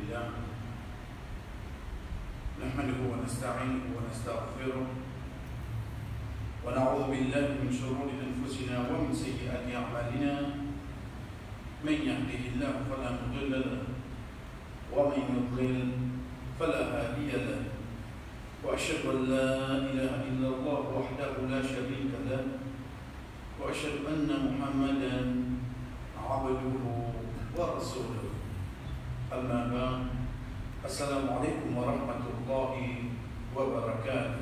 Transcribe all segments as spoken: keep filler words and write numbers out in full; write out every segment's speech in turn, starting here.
لله نحمده ونستعينه ونستغفره ونعوذ بالله من شرور أنفسنا ومن سيئات أعمالنا من يهده الله فلا مضل له ومن يضلل فلا هادي له وأشهد أن لا إله إلا الله وحده لا شريك له وأشهد أن محمدا عبده ورسوله أما بعد السلام عليكم ورحمة الله وبركاته.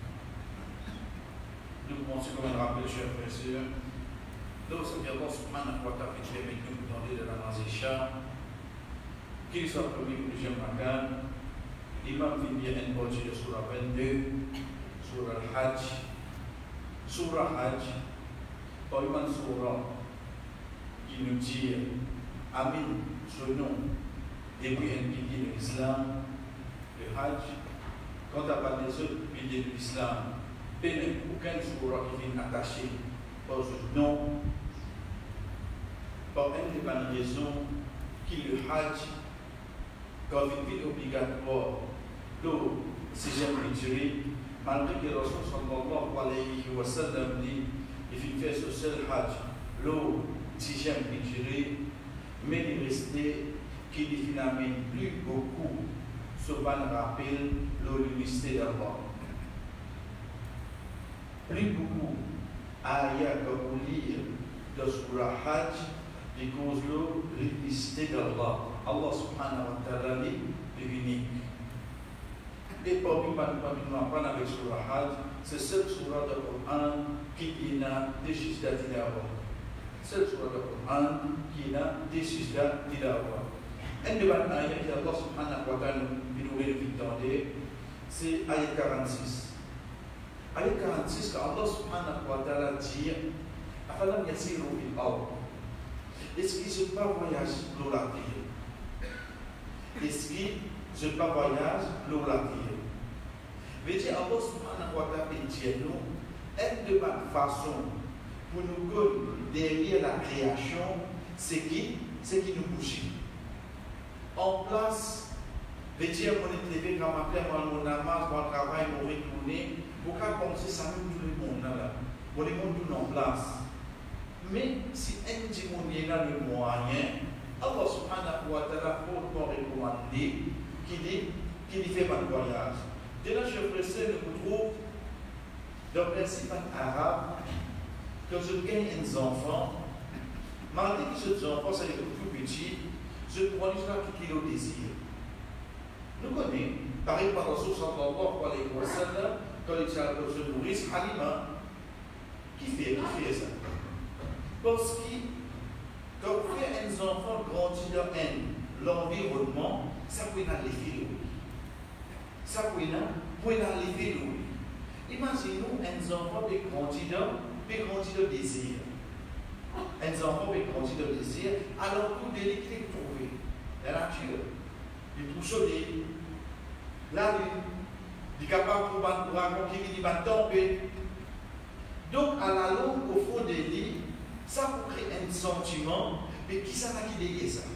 Nous commençons comme un rappel, chers frères et sœurs. Lorsque Allah subhanahu wa ta'ala fait avec nous dans les namaz Isha, qu'il soit promis pour les gens magan, l'imam vient bien un mot de Surah vingt-deux, Surah Al-Hajj, Surah Hajj, par une surah qui nous dit Amin, ce nom, depuis un pilier de l'islam, le Hajj, quant à part des autres piliers de l'islam, il n'y a aucun surah qui vient attaché par ce nom, par une des bonnes raisons qui le Hajj, quand il est obligatoire, le sixième rituel, malgré que le Rasul sallallahu alayhi wa sallam dit, il fait ce seul Hajj, le sixième rituel, mais il restait qui ne finalement plus beaucoup ce qu'on rappelle l'unicité d'Allah. Plus beaucoup ayat que vous lire de Surah Hajj qui cause l'unicité d'Allah. Allah subhanahu wa ta'ala est unique. Et parmi nous apprendre avec Surah Hajj, c'est cette surah de Coran qui a des sujets d'Allah. Cette surah de Coran qui a des sujets d'Allah. Un des ayats que Allah subhanahu wa ta'ala nous révèle, c'est ayat quarante-six. Ayat quarante-six, quand Allah subhanahu wa ta'ala dit Afalam yasiru fil ard. Est-ce qu'il se pas voyage l'eau la terre? Est-ce qu'il se pas voyage l'eau la terre? Veut dire Allah subhanahu wa ta'ala dit nous, une de bonne façon pour nous connaître derrière la création, c'est qui? C'est qui nous bouge. En place, veut dire qu'on est levé quand on fait mon namaz, mon travail, mon retourner, pour qu'à penser ça nous tout le monde là, pour le monde tout en place. Mais si un démon là le moyen, Allah subhanahu wa ta'ala pour recommander qui dit qui dit fait un voyage. Dès là, je précède nous trouve dans le principe arabe que je gagne un enfant, malgré que ce enfant c'est le plus petit. Je prends l'histoire qui le désir. Nous connaissons, par exemple, par Rasul sallallahu alayhi wa sallam, quand il se nourrit, Halima, qui fait, qui fait ça? Parce que quand on fait un enfant grandir dans l'environnement, ça peut aller vite. Ça peut aller vite. Imaginez-nous un enfant qui grandit dans le désir. Un enfant qui grandit dans le désir, alors tout délicat trouvé. La nature, il trouve soleil, la lune, il est capable de raconter qu'il va tomber. Donc, à la longue, au fond des lits, ça peut créer un sentiment, mais qui ça qui déguise ça?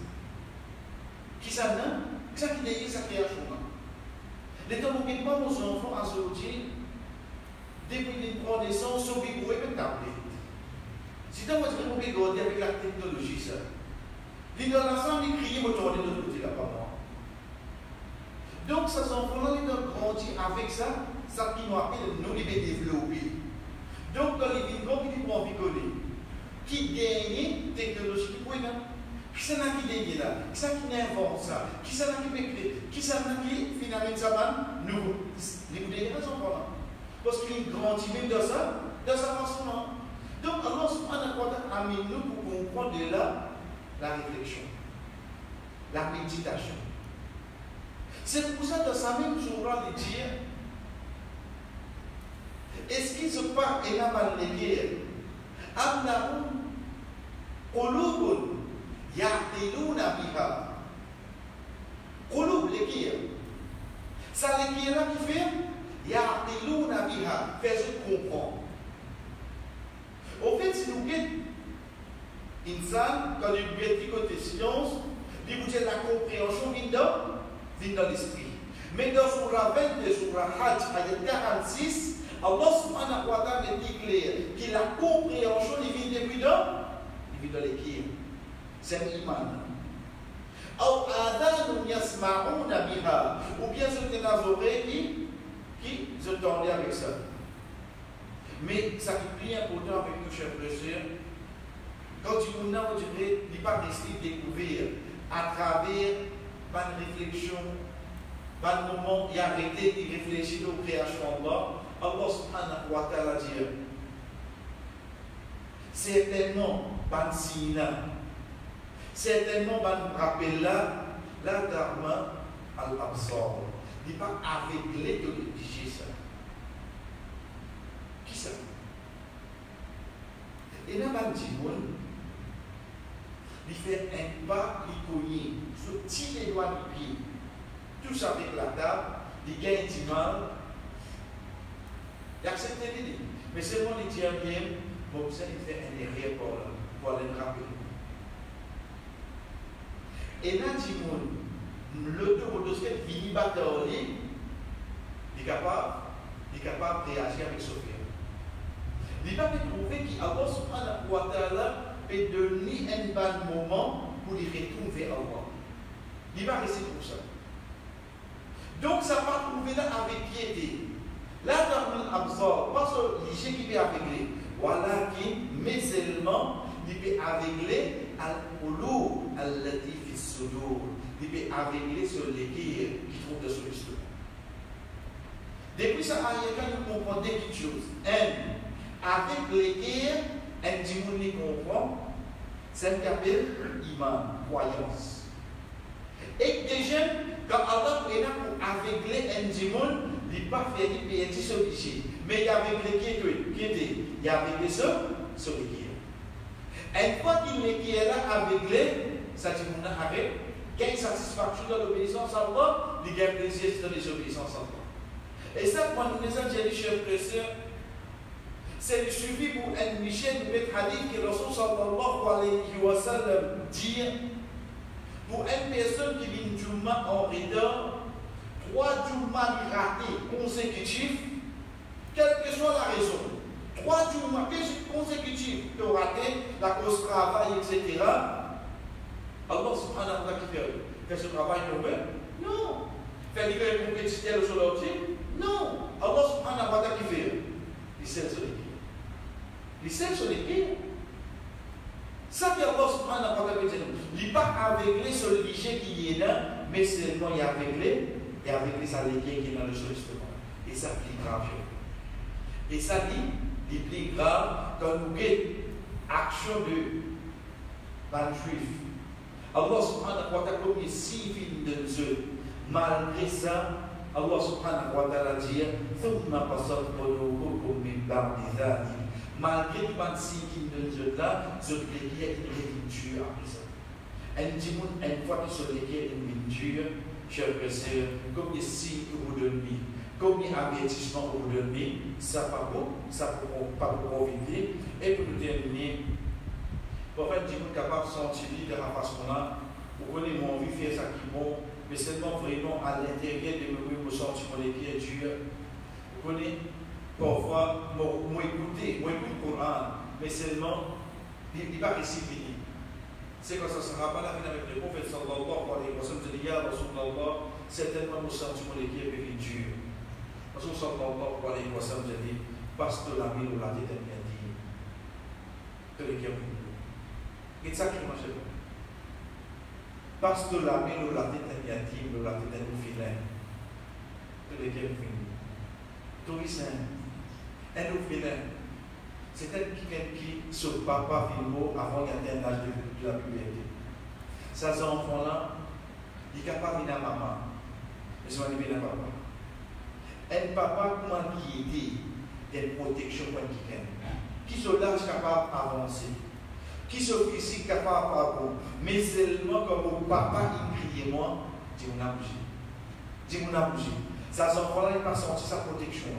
Qui ça n'a? Qui ça qui déguise sa création? Les temps où il parle aux enfants à se dire, depuis qu'ils prennent naissance, ils sont vigoureux et tablés. Si tu as regardé avec la technologie, ça. Les dans la salle, ils crient, ils tournent de l'autre côté là-bas. Donc, ces enfants-là, ils ont grandi avec ça, ça qui nous appelle nous les développer. Donc, dans les villes, quand ils vont picoler, qui gagne technologie, qui peut qui ça n'a qui gagne là, qui ça qui invente ça, qui ça n'a qui peut créer, qui ça n'a qui finalement ça va nous, les vous les enfants-là. Parce qu'ils grandissent même dans ça, dans sa façon-là. Donc, Allah subhanahu wa ta'ala a mis nous pour comprendre de là la réflexion, la méditation. C'est pour ça que dans sa même surah de dire est-ce qu'il se passe et la mal léguée Amnahum qulubun ya'tiluna biha. Qulub léguée. Ça léguée là qui fait ya'tiluna biha, fait comprendre. Au fait, si nous guettons une salle, quand nous guettons côté science, il vous dit la compréhension vient vient dans l'esprit. Mais dans Surah vingt-deux, Surah Hajj, ayat quarante-six, Allah subhanahu wa ta'ala dit clair que la compréhension il vient depuis dans, il vient dans les kirs. C'est un iman. Ou adhan yasma'una biha, ou bien c'était dans les oreilles qui, qui se tendaient avec ça. Mais ça qui est important avec nous, chers frères, quand tu nous on dirait, il n'est pas resté découvrir à travers une réflexion, un moment, il a arrêté de réfléchir aux créations d'Allah. Allah subhanahu wa ta'ala dit certainement, ban sina, certainement, ban rappel là, la dharma al-absar. Il n'est pas aveuglé de rédiger ça. Qui ça? Et là, ban dit, il fait un pas, il cogne, il tire les doigts du pied, tout ça avec la table, il gagne du mal. Il accepte l'idée. Mais seulement il tient bien, bon, ça il fait un erreur pour, pour aller le rappeler. Et là, l'autoroute qui finit par il est capable, il est capable de réagir avec Sophia. Il va trouver qu'Allah subhanahu wa ta'ala peut donner un bon moment pour y retrouver Allah. Il va rester pour ça. Donc, ça va trouver là avec piété. Là, dans l'absor, pas sur l'île qui peut aveugler. Voilà qui, mais seulement, il peut aveugler al-qulub allati fi sudur. Il peut aveugler sur les cœurs qui trouvent de solution. Depuis ça, il y a nous comprendre quelque chose. Un, avec les cœurs, un dimouni comprend, c'est ce qu'on appelle iman, croyance. Et déjà, quand Allah est là pour aveugler un dimoun, il n'est pas fait de payer sur le péché. Mais il y avait les qui étaient, il y avait les sur sur les qui. Une fois qu'il est là aveuglé, ça dit qu'on a avec, il y a une satisfaction dans l'obéissance à Allah, il y a un plaisir dans l'obéissance à Allah. Et ça, quand nous disons, j'ai dit, chers frères, c'est le suivi pour un Michel de mettre hadith que Rasul sallallahu alayhi wa sallam dit pour une personne qui vient du Jumma en retard, trois Jumma ratés consécutifs, quelle que soit la raison, trois Jumma consécutifs que raté, la cause travail, et cetera. Allah subhanahu wa ta'ala qui fait, fait ce travail mauvais? Non. Fait livrer une compétition sur l'autre? Non. Allah subhanahu wa ta'ala qui fait, il sait sur les pieds. Il sait sur les pieds. Ça que Allah subhanahu wa ta'ala dit, il n'est pas aveuglé sur le guichet qui est là, mais seulement il est aveuglé, et aveuglé sur les pieds qui est dans le justement. Et ça c'est plus grave. Et ça dit, il est plus grave quand nous avons action de ban juif. Allah subhanahu wa ta'ala comme si film de Dieu. Malgré ça, Allah subhanahu wa ta'ala dit, ثم قصت قلوبكم من بعد ذلك. Malgré tout le signe de Dieu là, ce qui est une lecture après ça. Un petit monde, une fois que ce qui est une lecture, chers frères et sœurs, comme des signes que vous donnez, comme des avertissements que vous donnez, ça pas pour, ça pas pour profiter. Et pour nous terminer, pour faire un petit monde capable de sentir de la façon là, vous connaissez mon envie de faire ça qui est bon, mais seulement vraiment à l'intérieur de mes vous sentir mon équipe Dieu. Vous connaissez parfois, moi écouter, moi écouter le Coran, mais seulement, il n'est pas réussi fini. C'est quand ça ne sera pas la fin avec le prophète sallallahu alayhi wa sallam, je dis, ya Rasulallah, certainement nous sentons l'équipe est dure. Rasul sallallahu alayhi wa sallam, je dis, parce que la vie nous l'a dit, bien dit, que l'équipe est dure. Et ça qui marche pas. Parce que la vie nous l'a dit, bien dit, nous l'a dit, nous filin. Que l'équipe est dure. Tout est simple. Un orphelin, c'est quelqu'un qui, son papa filmo avant qu'il atteigne l'âge de, de la puberté. Ces enfants-là, ils sont capables de venir à maman. Ils sont arrivés à papa. Un papa, comment qui était une protection pour quelqu'un, qui sont l'âge capable d'avancer, qui sont physiques capables d'apprendre, mais seulement comme mon papa, il criait moi, dis-moi n'a bougé. Dis-moi n'a bougé. Ces enfants-là, ils n'ont pas senti sa protection.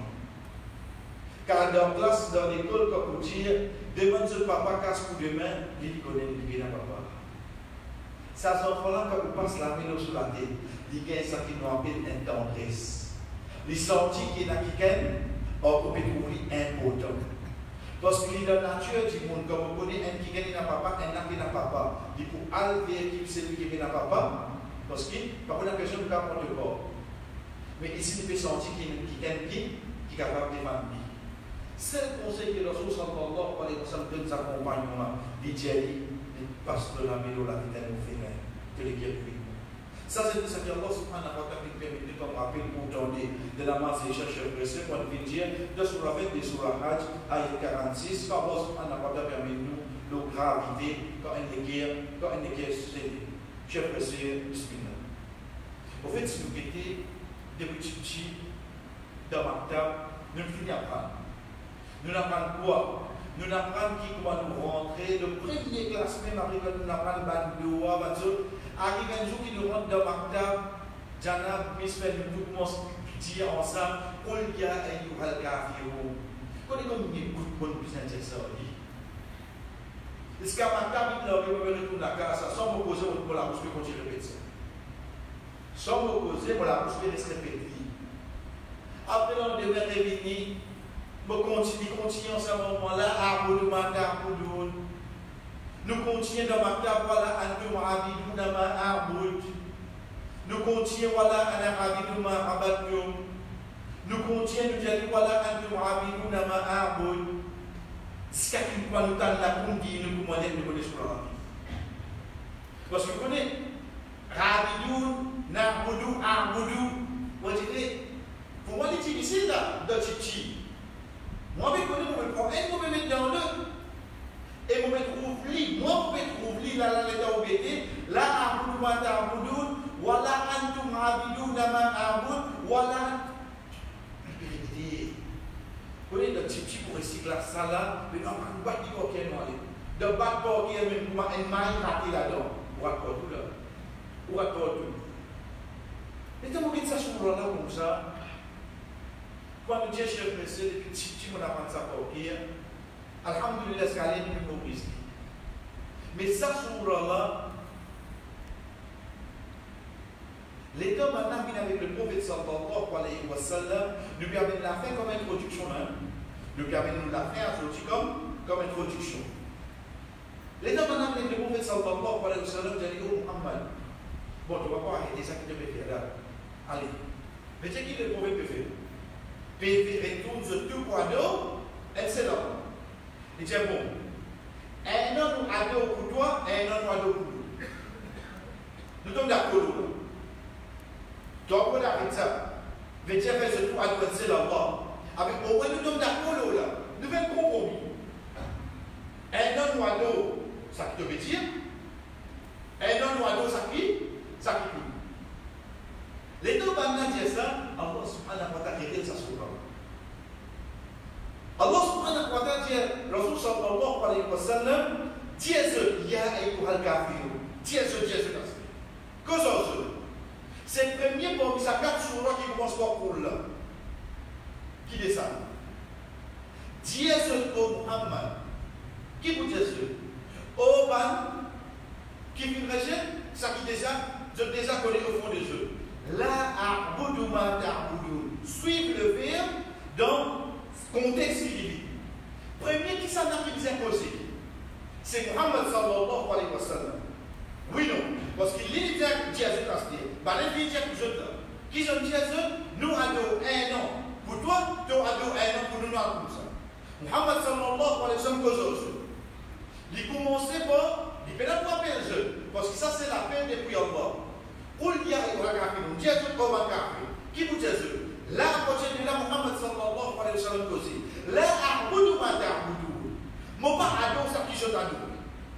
Car dans la classe, dans l'école, comme vous dire, demande ce papa casse coup de main, il connaît le bien à papa. Ça, ces enfants-là, quand ils passent la main sur la tête, ils gagnent ça qui nous appelle une tendresse. Les sorties qui sont qui on peut trouver important. Parce que dans la nature du monde, comme vous connaissez, un qui gagne un papa, un qui n'a papa. Il faut aller vers celui qui gagne un papa. Parce que, par contre, la question ne peut pas prendre le corps. Mais ici, il peut sentir qui gagne qui, qui est capable de défendre. C'est le conseil que lorsqu'on s'entend là, on est ensemble de nos accompagnements, des djihadis, des pasteurs de la mélo, la vitesse nous fait même, de l'équipe. Ça, c'est ce que Allah subhanahu wa ta'ala permet de comme rappel pour tourner de la masse des chercheurs précieux, pour nous dire, de Surah vingt de Surah Hajj, ayat quarante-six, quand Allah subhanahu wa ta'ala permet nous de gravité, quand il est guerre, quand il est guerre, c'est cher précieux, bismillah. Au fait, si nous étions des petits petits, dans ma table, nous ne finissons pas. Nous n'apprenons quoi? Nous n'apprenons qui comment nous rentrer. Le premier classe même arrive à nous apprendre Bandoua, Bandoua. Arrive un jour qui nous rentre dans Maktab, Janab, Misfel, nous commençons à dire ensemble, Qul ya ayyuhal kafirun. Quand on dit good bonne puissance de ça, est-ce qu'à Maktab, il a retourné la casa, sans m'opposer pour la bouche, quand il répète ça. Sans m'opposer pour la bouche, il reste répété. Après, on devait revenir. Nous continuons, continuons en ce moment-là, Arboudou Makarboudou. Nous continuons dans Maktab, voilà, Antum Abidou Nama Arboud. Nous continuons, voilà, Anabidou Ma Abadou. Nous continuons, nous disons, voilà, Antum Abidou Nama Arboud. C'est qu'à quoi nous t'en la conduit, nous pouvons aller nous connaître sur la vie. Parce que vous connaissez, Rabidou, Narboudou, Arboudou. Vous dites, pour moi, c'est difficile là, dans Titi. Moi, je connais, je me prends un, je me mets dans le. Et je me trouve moi, je me trouve là, là, là, où j'étais. Là, Aboudou, Mata, Aboudou, voilà, Antum, Abidou, Nama, Aboud, voilà. Vous voyez, le petit pour recycler ça là, mais on va battre du coquin noir. De battre le coquin, même pour une maille ratée là-dedans. On va pas tout là. On va pas tout. Et quand vous dites ça sur le là comme ça, quand nous disons, cher monsieur, depuis petit petit, on apprend ça pour qui alhamdulillah, c'est qu'elle est une mauvaise. Mais ça, sur là, l'état maintenant vient avec le prophète sallallahu alayhi wa sallam, nous permet de la faire comme introduction. Hein? Nous permet de la faire comme, comme introduction. L'état maintenant avec le prophète sallallahu alayhi wa sallam, j'ai dit, oh Muhammad, bon, tu ne vas pas arrêter ça qui te fait faire là. Allez. Mais c'est qui le prophète peut faire? P V retourne sur tout quadro, excellent. Il dit bon, un an nous ado pour toi, un an nous ado pour nous. Nous sommes d'accord là. Donc on arrête ça. Mais Dieu fait ce tout à c'est là-bas. Avec au moins nous sommes d'accord là. Nous faisons compromis. Un an nous ado, ça qui te veut dire. Un an nous ado, ça qui, ça qui dit. Les deux bandes disent ça, Allah subhanahu wa ta'ala révèle ça sur eux. Allah subhanahu wa ta'ala dit, Rasul sallallahu alayhi wa sallam, dis-le, ya ayyuhal kafirun. Dis-le, dis-le. Que ça c'est le premier pour sa carte sur là qui commence par pour là. Qui descend? Dis-le au Muhammad. Qui vous dit ce? Au ban, qui vous rejette, ça qui descend, je déjà connais au fond des yeux. La a'budu ma ta'budun. Suivre le verbe dans le contexte qui vit. Premier qui s'en a qui nous imposé, c'est Muhammad sallallahu alayhi wa sallam. Oui, non. Parce qu'il est dit à Dieu casté. Bah, il dit à Dieu qui sont Dieu, nous avons un an. Pour toi, tu as un an pour nous comme ça. Muhammad sallallahu alayhi wa sallam, il commençait par, il peut pas appeler le jeu. Parce que ça, c'est la peine depuis Allah. Qul ya ayyuhal kafirun, dis tout comme un kafir. Qui vous dit ça? Là, à côté de là, Muhammad sallallahu alayhi wa sallam cosé. Là, a'budu ma ta'budu. Mon pas ado, ça qui je t'adore.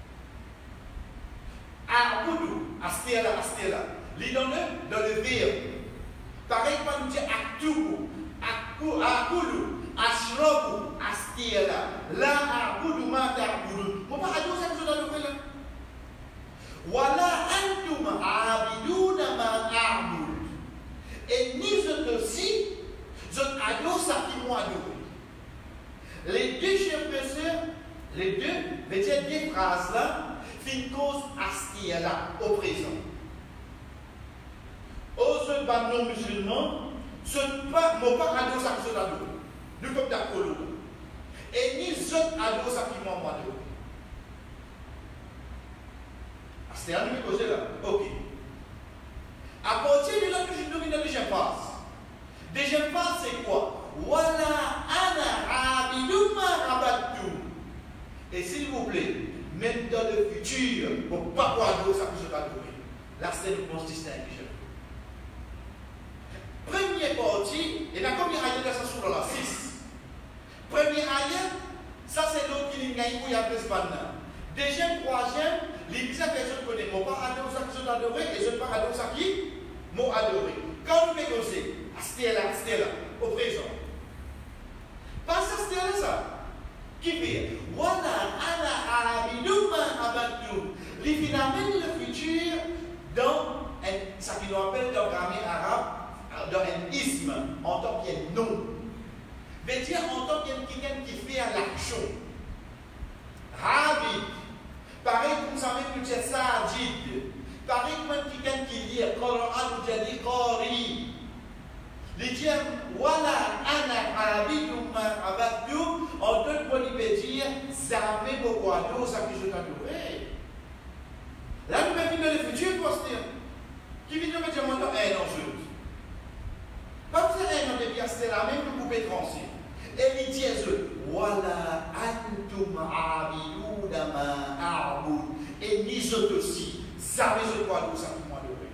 A'budu, astela, astela. Lis dans le, dans le verbe. Pareil, pas nous dire aktubu, akulu, ashrabu, astela. Là, a'budu ma ta'budu. Mon pas ado, ça qui je t'adore là. Wala antum abiduna ma a'bud. Et ni je aussi, je adore ça qui m'ont adoré. Les deux chers professeurs, les deux, veut dire deux phrases là, fin cause à ce qui est là, au présent. Aux autres non musulmans, ce n'est pas mon pas à nous à ceux d'adou, du comme d'Apollo. Et ni autres à nous à qui m'ont demandé. C'était un numéro causé là. Ok. À partir de là, je domine la deuxième phase. Deuxième phase, c'est quoi? Voilà, ana abiduma rabattu. Et s'il vous plaît, même dans le futur, pour ne pas voir d'autres, ça peut se traduire. Là, c'est le bon distinction. Première partie, et la combien ayat de ça sur la six. Premier ayat, ça c'est l'autre qui est gagné pour y avoir ce deuxième, troisième, l'église a personne connaît. Mon pas adoré, ça qui sont adorés, et je ne pas adoré, ça qui m'ont adoré. Quand nous faisons ça, c'était là, c'était là, au présent. Pas ça, c'était là, ça. Qui fait? Voilà, ana abiduma abadou. Les finalement le futur dans ça qui nous appelle dans le grammaire arabe, dans un isme, en tant qu'un nom. Mais dire en tant qu'un quelqu'un qui fait l'action. Rabi. Pareil comme ça, même nous disons ça, dit. Pareil comme quelqu'un qui lit le Coran, nous dit Qari. Il dit, voilà, ana abiduma abadou. En d'autres mots, il veut dire, jamais beaucoup d'eau, ça que je t'adorais. Là, nous venons dans le futur pour se dire, qui vient de me dire, maintenant, un an, je. Pas besoin d'un an de bien, c'est la même que vous pouvez trancher. Et il dit, voilà, antum abiduna ma a'bud. Et nous autres aussi, jamais je crois d'eau, ça que moi adorer.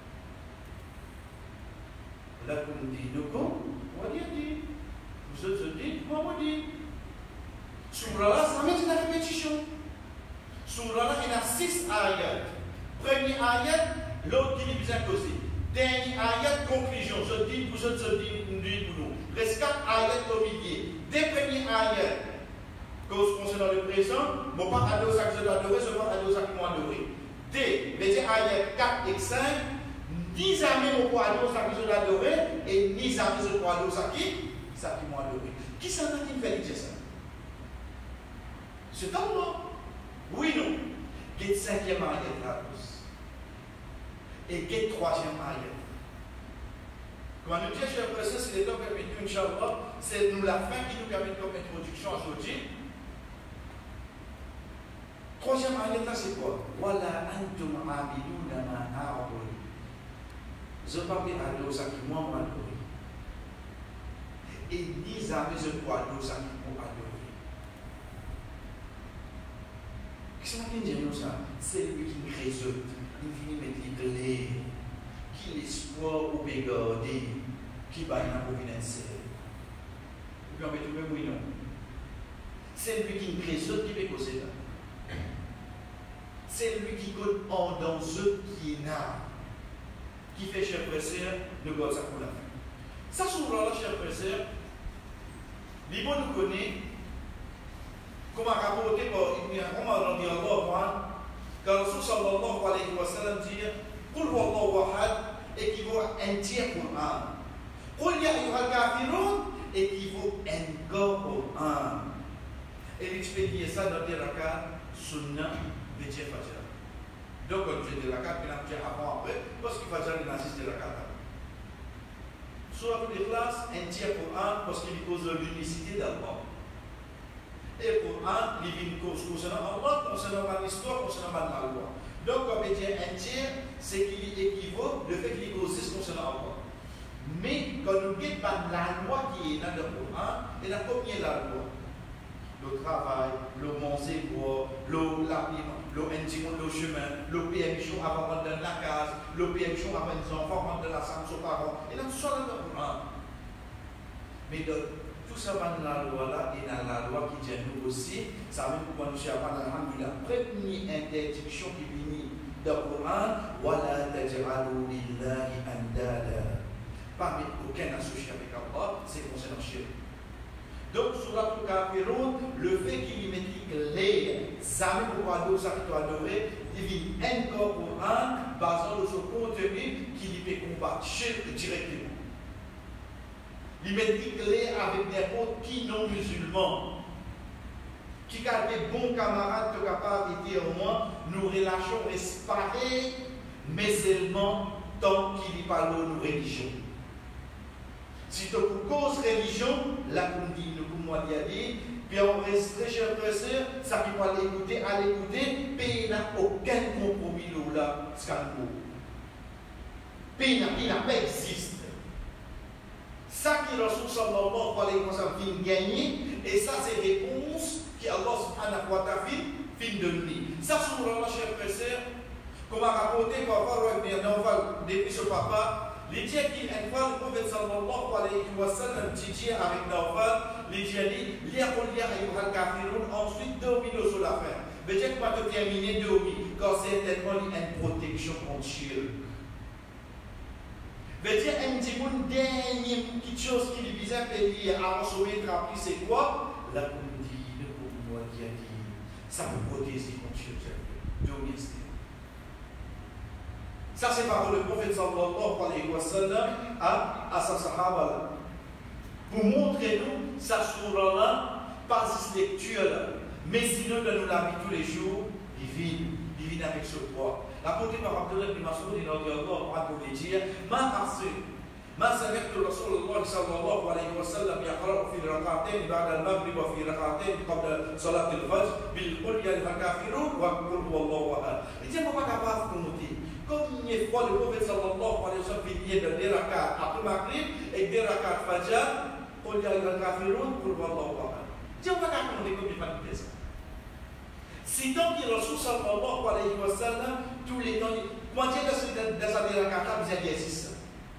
Là, comme dit, nous, on va dire, vous autres dites, moi, on dit. Surah là, ça met une répétition. Surah là, il y a six ayats. Premier ayat, l'autre qui est bien causé. Dernier ayat, conclusion. Je dis, vous autres, je dis, nous dis pour nous. Reste quatre ayats au milieu. Des premiers ayats, cause concernant le présent, je ne vais pas adorer ça que je dois adorer, je ne vais pas adorer ça que moi adorer. Des, les ayats quatre et cinq, ni jamais je ne vais pas adorer ça que je dois adorer, et ni jamais je ne vais pas adorer ça qui, ça qui moi adorer. Qui s'en a qui me fait dire ça? C'est Allah. Oui, non. Il y a cinquième ayat là. Et il y a troisième ayat. Quand nous disons, chers frères, c'est les temps que nous, Inch'Allah, c'est nous la fin qui nous permet comme introduction aujourd'hui. Troisième ayat là, c'est quoi? Voilà, antum abiduna ma a'bud. Je parle à ça qui moi m'adore. Et ni jamais je crois à ça qui m'adore. Qu'est-ce qu'on dit nous ça? C'est lui qui nous résulte, il finit mettre les clés, qui l'espoir ou bégarder, qui va y avoir une insère. Et puis on met tout le oui non. C'est lui qui nous résulte, qui fait causer là. C'est lui qui compte en dans ceux qui n'a, qui fait cher frère, de God ça pour la fin. Ça souvent là, cher frère, les bons nous connaissent. Comme a rapporté par Ibn Umar radiallahu anhu, quand Rasul sallallahu alayhi wa sallam dit Qul huwallahu ahad équivaut à un tiers Coran. Qul ya ayyuhal kafirun équivaut à un quart Coran. Et il expédie ça dans des rakats sunnah de Dieu Fajr. Donc, quand j'ai des rakats, il y a un avant après, parce qu'il Fajr il assiste des rakats. Soit toutes les classes, un tiers Coran, parce qu'il cause de l'unicité d'Allah. Et le Coran, il vient concernant Allah, concernant l'histoire, concernant la loi. Donc, comme il dit un tiers, c'est qu'il équivaut le fait qu'il cause concernant Allah. Mais quand nous regardons pas la loi qui est dans le Coran, il y a combien la loi? Le travail, le manger, l'eau, l'habillement, l'eau intime, le chemin, le permission avant de rentrer dans la case, le permission avant les enfants, rentrer dans la salle de ses parents. Et là, tout ça dans le Coran. Mais de, tout ça va dans la loi là, et dans la loi qui dit nous aussi, ça veut dire que nous avons la première interdiction qui vient dans le Coran, voilà, taj'alu lillahi andada. Pas mettre aucun associé avec Allah, c'est concernant Shirk. Donc, sur la Kafirun, le fait qu'il y mette les amis pour adorer, ça qui doit adorer, il vient encore Coran, basant sur son contenu qui lui fait combattre Shirk directement. Il met clé avec n'importe qui non musulman qui a des bons camarades qui sont capables de dire au moins nos relations restent pareilles, mais seulement tant qu'il n'y a pas de religion. Si tu as une cause religion, là, comme dit nous, comme moi, dit, puis on reste très cher frère, ça qui va l'écouter, à l'écouter, pays n'a aucun compromis là, scandale. Pays n'a pas existé. Ça qui est ressource sallallahu alayhi wa sallam fin gagner, et ça c'est réponse qui Allah subhanahu wa ta'ala fin donner. Ça sur Allah, cher frère, comme a raconté parfois depuis ce papa, les dieux qui une fois le prophète sallallahu alayhi wa sallam dit avec Nawfal, les dieux dit, l'iyaqul ya ayyuhal kafirun, ensuite domine sur l'affaire. Mais Dieu va te terminer domine, quand c'est tellement une protection contre Dieu. Mais Dieu un petit peu dernière petite chose qui lui visait à payer avant de sauver le rappli, c'est quoi? La conduite, le pouvoir qui a dit, ça vous protège contre Dieu. Domine. Ça, c'est par le prophète sallallahu alayhi wa sallam à, à sa sahaba. Pour montrer nous, ça surah-là, pas cette lecture-là, mais sinon de nous la vie tous les jours, divine, divine avec ce poids. L'apôtre par Abdullah ibn Mas'ud, il a dit Allah, pour lui dire, ma arsu, ma sami'tu Rasulullah sallallahu alayhi wa sallam yaqra'u fi rak'atayn ba'da al-maghrib wa fi rak'atayn qabla salat al-fajr bil qul ya al-kafirun wa qul huwallahu ahad. Il dit, on va pas capable de noter. Comme une fois le prophète sallallahu alayhi wa sallam finit de deux rakats après Maghrib et deux rakats Fajr, on dit al kafirun pour wallahu ahad. Dieu va pas comment comme il va dire ça. Si donc il Rasul sallallahu alayhi wa sallam tous les temps, moi Dieu dans ce dans sa deux rakats vous exercice.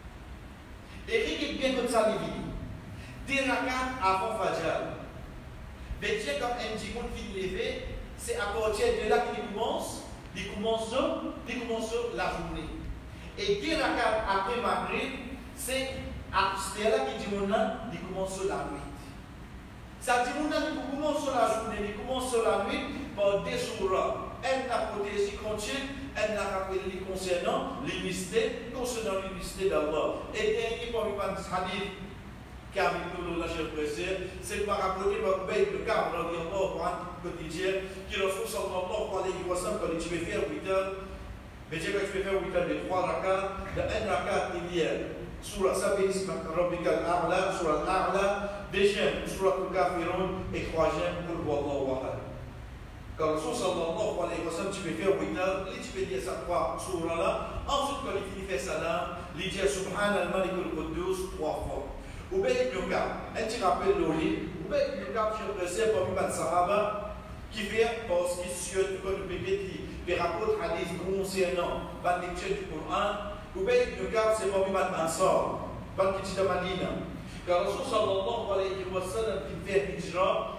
Et il est bien comme ça les vies. Deux rakats avant Fajr. Mais Dieu quand un petit monde finit lever, c'est à partir de là qu'il commence. Il commence, il commence la journée. Et deux rakats après Maghrib, c'est là qui dit mon nom, il commence la nuit. Ça dit mon nom, il commence la journée, il commence la nuit par deux sourates. Elle n'a protégé contre elle n'a rappelé les concernant les mystères, concernant les mystères d'Allah. Et dernier parmi les hadiths qui a avec nous dans la chère frère, c'est par rapporter par Ubay ibn Ka'b radiyallahu anhu quotidien qui Rasul sallallahu alayhi wa sallam quand tu veux faire huit heures, mais tu veux faire huit heures de trois rakats, de un rakat il y a surah Sabis rabbikal a'la, surah al-a'la, deuxième surah al-kafirun et troisième qul huwallahu ahad. Quand Rasul sallallahu alayhi wa sallam tu veux faire huit heures, tu peux dire ça trois surah là, ensuite quand il finit faire salam, il dit subhanal malik al-quddus trois fois. Ubay ibn Ka'b, un petit rappel de lui, Ubay ibn Ka'b, je précise parmi les Sahaba, qui fait parce qu'il suit le bébé qui rapporte hadith concernant la lecture du Coran. Ubay ibn Ka'b, c'est parmi les Ansar, dans le petit de Madina. Quand Rasul sallallahu alayhi wa sallam qui fait Hijra,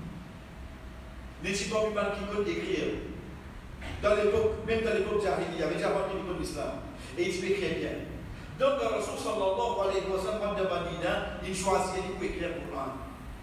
les petits parmi les qui peuvent écrire. Dans l'époque, même dans l'époque Jahili, il y avait déjà pas de l'islam. Et il se écrit bien. Donc, le Rasul sallallahu alayhi wa sallam de Madina, il choisit pour écrire le Coran.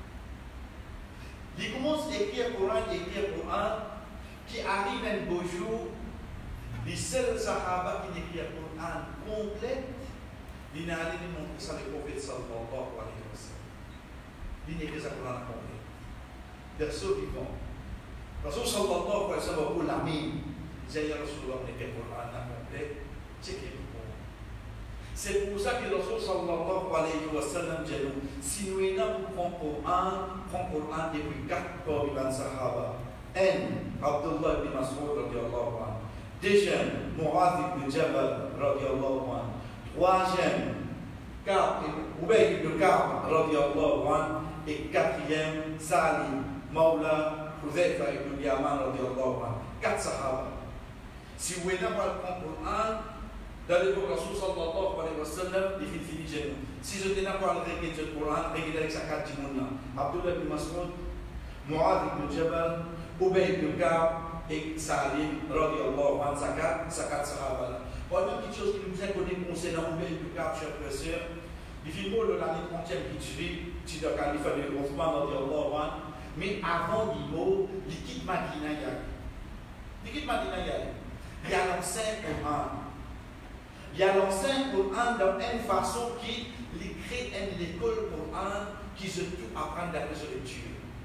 Il commence à écrire le Coran, écrire le Coran, qui arrive un beau jour, les seuls Sahaba qui écrivent le Coran complet, il n'a allé montrer ça le prophète sallallahu alayhi wa sallam. Il n'écrit le Coran complet. Verset vivant. Le Rasul sallallahu alayhi wa sallam pour l'ami, il dit à Rasulullah, on écrit le Coran complet, checkez. C'est pour ça que le Rasul sallallahu alayhi wa sallam dit si nous avons pris le Coran, pris le Coran depuis quatre parmi les Sahaba. Un, Abdullah ibn Mas'ud radiyallahu anhu. Deuxième, Mu'adh ibn Jabal radiyallahu anhu. Troisième, Ubay ibn Ka'b radiyallahu anhu. Et quatrième, Salim, Mawla, Huzaifa ibn Yaman radiyallahu anhu. Quatre Sahaba. Si vous n'avez pas pris le Coran, dans l'époque, Rasul sallallahu alayhi wa sallam, il fait fini chez nous. Si je n'ai pas le règle du Coran, règle avec sa carte du monde. Abdullah ibn Mas'ud, Mu'adh ibn Jabal, Ubay ibn Ka'b et Salim, radiyallahu anhu, sa carte, sa carte sahaba. Bon, une petite chose qui nous a connu concernant Ubay ibn Ka'b, chers frères et sœurs, il fit mot de l'année trentième Hijri, qui est le calife de Othman, radiyallahu anhu, mais avant il mot, il quitte Madina. Il quitte Madina. Il y a l'ancien Coran. Il y a l'ancien Coran dans une façon qui crée une école Coran qui se tout apprendre d'après sa lecture.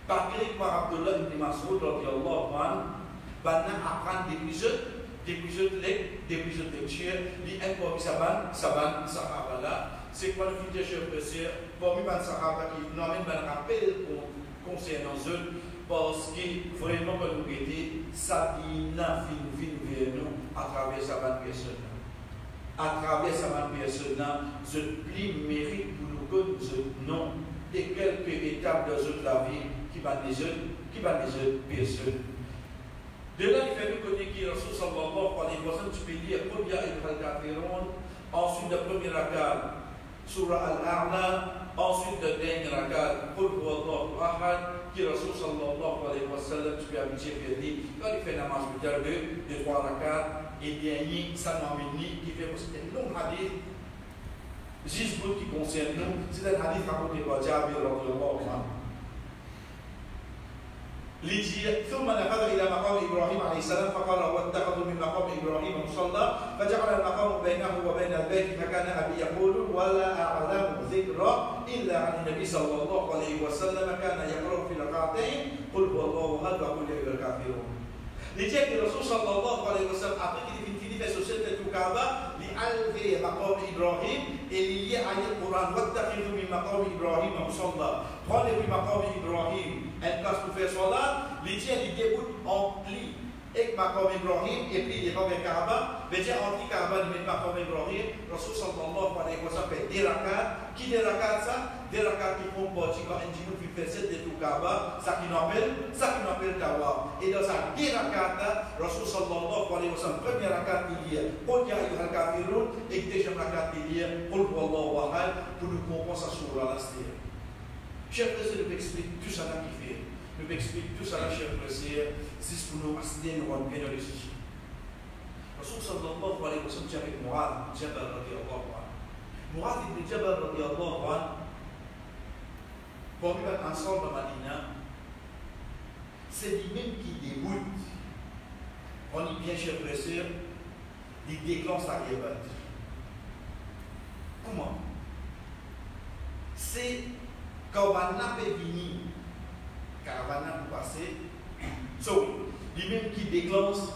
Par par Abdullah ibn Mas'ud radhiyallahu anhu, bana apprendre des plusieurs des plusieurs des plusieurs lectures, li encore saban saban sahaba là, c'est quoi le futur chef de sir, parmi ban sahaba qui nous amène ban rappel concernant eux, parce que vraiment quand nous était ça n'a fin fin vers nous à travers saban personne. À travers saban personne, je plie mérite pour nous que nous non et quelques étapes de la vie qui va des eux, qui va des eux personnes. De là, il fait nous connaître qui Rasul sallallahu alayhi wa sallam, tu peux lire Qul ya ayyuhal kafirun, ensuite le premier rakat, Surah Al-A'la, ensuite le dernier rakat, Qul huwallahu ahad, qui Rasul sallallahu alayhi wa sallam, tu peux habituer à dire, quand il fait la marche de deux, de trois rakats, et bien, ça m'a amené, qui fait aussi un long hadith, juste qui concerne nous, c'est un hadith raconté par Jabir radhiyallahu anhu. لجي ثم نفذ الى مقام ابراهيم عليه السلام فقال واتخذوا من مقام ابراهيم مصلى فجعل المقام بينه وبين البيت فكان ابي يقول ولا اعلم ذكرى الا عن النبي صلى الله عليه وسلم كان يقرا في ركعتين قل هو الله احد وقل يا ايها الكافرون. لجي الرسول صلى الله عليه وسلم après qu'il ait fini de société du Kaaba li alvé maqam Ibrahim et lié à le Coran واتخذوا من مقام ابراهيم مصلى. Prenez du maqam Ibrahim une place pour faire salat, les tiens du début emplis avec Maqam Ibrahim et puis il est pas vers Kaaba, mais tiens empli Kaaba de Maqam Ibrahim, Rasul sallallahu alayhi wa sallam fait des rakats, qui des rakats ça? Des rakats qui font partie quand un djinnou qui fait sept de tout Kaaba, ça qui nous appelle, ça qui nous appelle Kaaba. Et dans ça, des rakats, Rasul sallallahu alayhi wa sallam, premier rakat il y a, Qul ya ayyuhal kafirun, et deuxième rakat il y a, Qul huwallahu ahad, pour nous compensation sur la stère. Chef de nous explique tout ça qui fait. Nous explique tout ça, chef de c'est juste pour nous assurer nous en bien les soucis. Rasul sallallahu alayhi wa sallam avec Mu'adh Jabal radiyallahu anhu. Mu'adh ibn Jabal radiyallahu anhu, parmi les Ansar de Madina, c'est lui-même qui débute. On y bien, chef de il déclenche la guerre. Comment? C'est quand on a fini, caravane pour passer, so, lui-même qui déclenche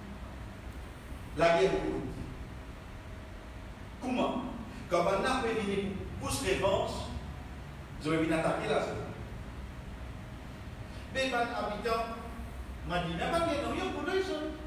la guerre au Uhud. Comment? Quand on a fini pour se revanche, je vais venir attaquer la zone. Mais les habitants m'ont dit, mais pas de rien pour eux.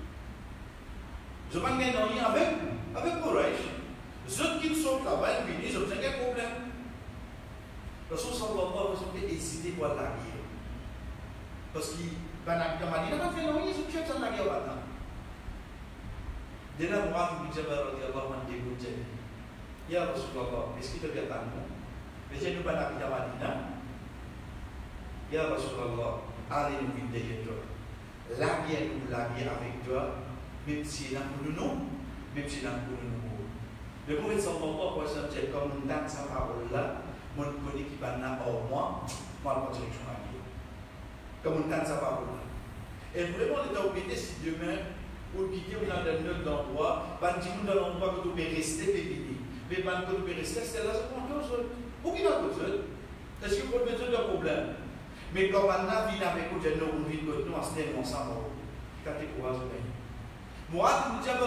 Je ne vais pas rien avec, avec Quraysh. Ceux qui sont là-bas, ils disent, je n'ai aucun problème. Rasul sallallahu alayhi wa sallam a hésité pour la guerre. Parce qu'il va n'a pas fait non, il se la guerre maintenant. Dès là, Mu'adh ibn Jabal radiyallahu anhu dégoûté. Ya Rasulullah, est-ce qu'il te vient à nous? Mais j'ai nous pas n'a pas Madina. Ya Rasulullah, allez nous vite derrière toi. La guerre ou la guerre avec toi, même si elle a pour nous, même si elle a pour nous. Le prophète sallallahu alayhi wa sallam dit comme dans sa parole là. Mon connaît qui va n'a au moins, moi la direction à dire. Comme on tente sa parole. Et vraiment, on est obligé si demain, pour quitter dans un autre endroit, pas dire dans l'endroit que tu peux rester pédini. Mais pas que tu peux rester, c'est là, c'est pour toi. Pour qui n'a pas besoin? Est-ce que vous avez besoin d'un problème? Mais quand on a vu avec vous, on vit que nous, on se lève ensemble. Quand tu courage, moi, je me dis,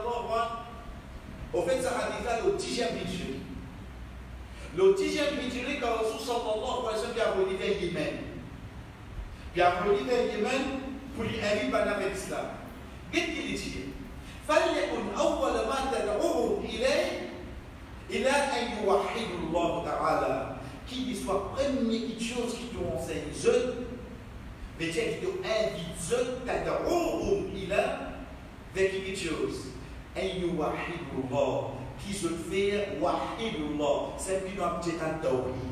au fait, ça a été le dixième budget. Le dixième hijri, quand Rasul sallallahu alayhi wa sallam a venu vers Yémen. Il a venu vers Yémen pour lui inviter à l'islam. Qu'est-ce qu'il dit? فليكن أول ما تدعوهم إليه إلى أن يوحدوا الله تعالى. Qu'il soit première chose qui te enseigne, veut dire qu'il te invite, تدعوهم إلى vers quelque chose. أن يوحدوا الله. Qui se fait wahidullah, c'est qui doit être un tawhid.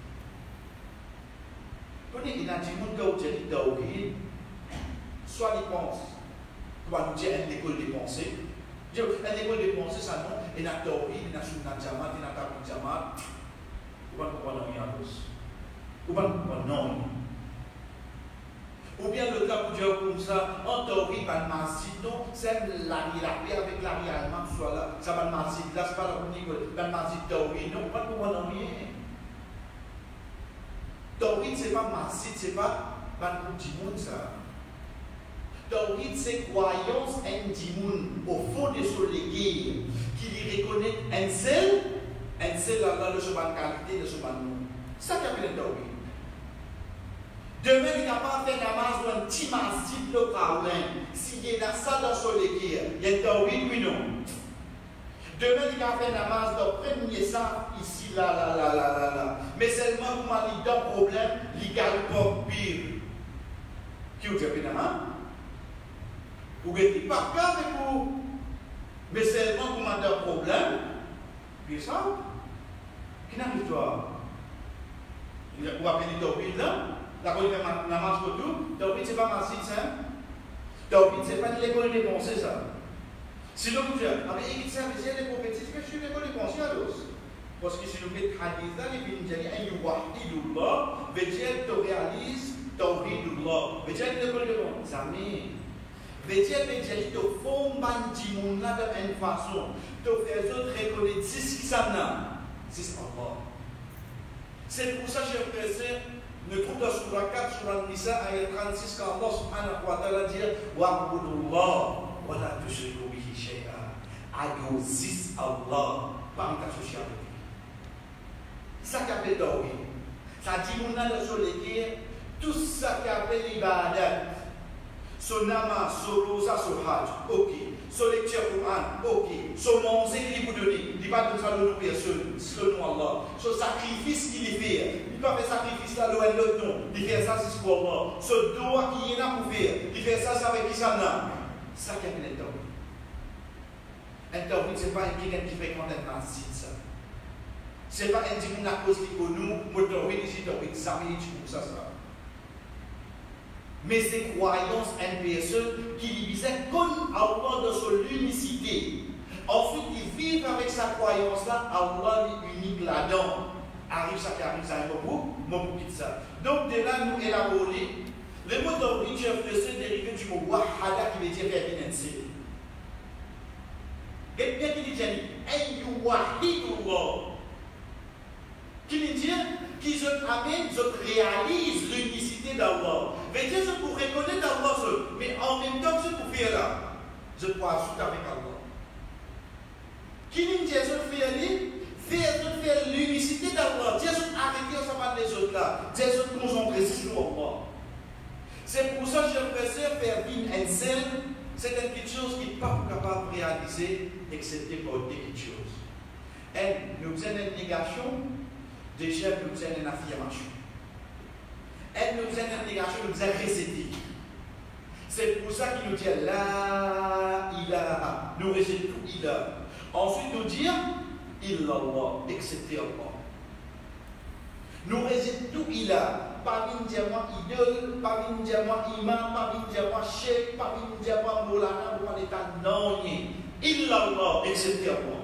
Quand il y a des gens qui ont tawhid, soit ils pensent, qu'on va nous dire une école de pensée. Une école de pensée, ça non, il y a tawhid, il y a sunnah jamat, il y a tabou jamat. Vous ne comprenez rien d'autre. Vous ne comprenez rien. Ou bien le cas où Dieu comme ça, en théorie, pas de masjid, non, c'est la paix avec la réellement, soit là, ça va le masjid, là, c'est pas la unique, pas de masjid théorie, non, pas de comprendre rien. Théorie, c'est pas masjid, c'est pas pas de monde ça. Tawhid, c'est croyance en dimoun au fond de son légué qui lui reconnaît un seul, un seul Allah de son qualité, de son nom. C'est ça qui appelle le Tawhid. Demain, il n'y a pas fait namaz dans un petit masjid le Kaoulin. S'il y a ça dans son légué, il y a un Tawhid, oui non. Demain, il y a fait namaz dans le premier ça, ici, là, là, là, là, là, là. Mais seulement pour il y a un problème, il y a pas pire. Qui vous dit namaz? Vous n'êtes pas grave avec vous. Mais seulement pour il y a un problème, puis ça, qui n'arrive pas. Vous appelez le Tawhid là? La bonne namaz pour tout. Tawhid, ce n'est pas masjid, ça. Tawhid, ce n'est pas l'école des pensées, ça. Sinon, vous dites, ah mais il s'agit des prophéties, mais je suis l'école des pensées alors. Parce que si nous mettons hadith là, les films disent, un yuwahidullah, veut dire que tu réalises tawhidullah. Veut dire que l'école des pensées. Amen. Veut dire que tu fais un monde là de une façon. Tu fais les autres reconnaître ce qui s'en a. C'est Allah. C'est pour ça que j'ai pressé. Le trouve dans Surah quatre, Surah Nisa, ayat trente-six, quand Allah subhanahu wa ta'ala dit Wa'budullah wa la tushriku bihi shay'a. Adozis Allah, pas en associé avec lui. Ça qui appelle Tawhid. Ça dit qu'on a le soleil, tout ça qui appelle l'ibadat. Son nama, son rosa, son hajj, ok. Son lecture Coran, ok. Son manger qu'il vous donne, il ne va pas donner ça à l'autre personne, selon Allah. Son sacrifice qu'il fait, il ne va pas faire sacrifice là, loin de l'autre non. Il fait ça, c'est pour Allah. Son doigt qu'il y en a pour faire, il fait ça, c'est avec qui ça n'a. Ça qui appelle un tawhid. Un tawhid, ce n'est pas quelqu'un qui fréquente un masjid, ça. Ce n'est pas un digne à cause qui connaît nous, mon tawhid ici, tawhid, ça mérite pour ça, ça. Mais c'est croyance en personne qui divisait comme Allah dans son unicité. Ensuite, ils vivent avec sa croyance-là, Allah est unique là-dedans. Arrive ça qui arrive, ça arrive beaucoup, mon pour quitte ça. Donc, de là, nous élaborer. Le mot tawhid, j'ai fait dérivé du mot wahada qui veut dire réunir. Quelqu'un qui dit, Ayyuwahidullah. Qui veut dire qu'ils amènent, ils réalisent l'unicité d'Allah. Mais Dieu, je pour reconnaître Allah seul, mais en même temps, je pour faire là, je dois ajouter avec Allah. Qui dit Dieu, je fais aller, faire l'unicité d'Allah. Dieu, je arrêter ensemble les autres là. Dieu, je concentrer sur Allah. C'est pour ça que je préfère faire vivre un scène, c'est quelque chose qui n'est pas capable de réaliser, excepté pour quelque chose. Et nous faisons une négation. Déjà, nous faisons une affirmation. Elle nous faisons une négation, nous faisons un récité. C'est pour ça qu'il nous dit La ilaha. Nous récitons tout ilah. Ensuite, nous dire illallah, excepté Allah. Nous récitons tout ilah. Pas une diamant idole, pas une diamant imam, pas une diamant cheikh, pas une diamant molana, pas l'état non. Illallah, excepté Allah.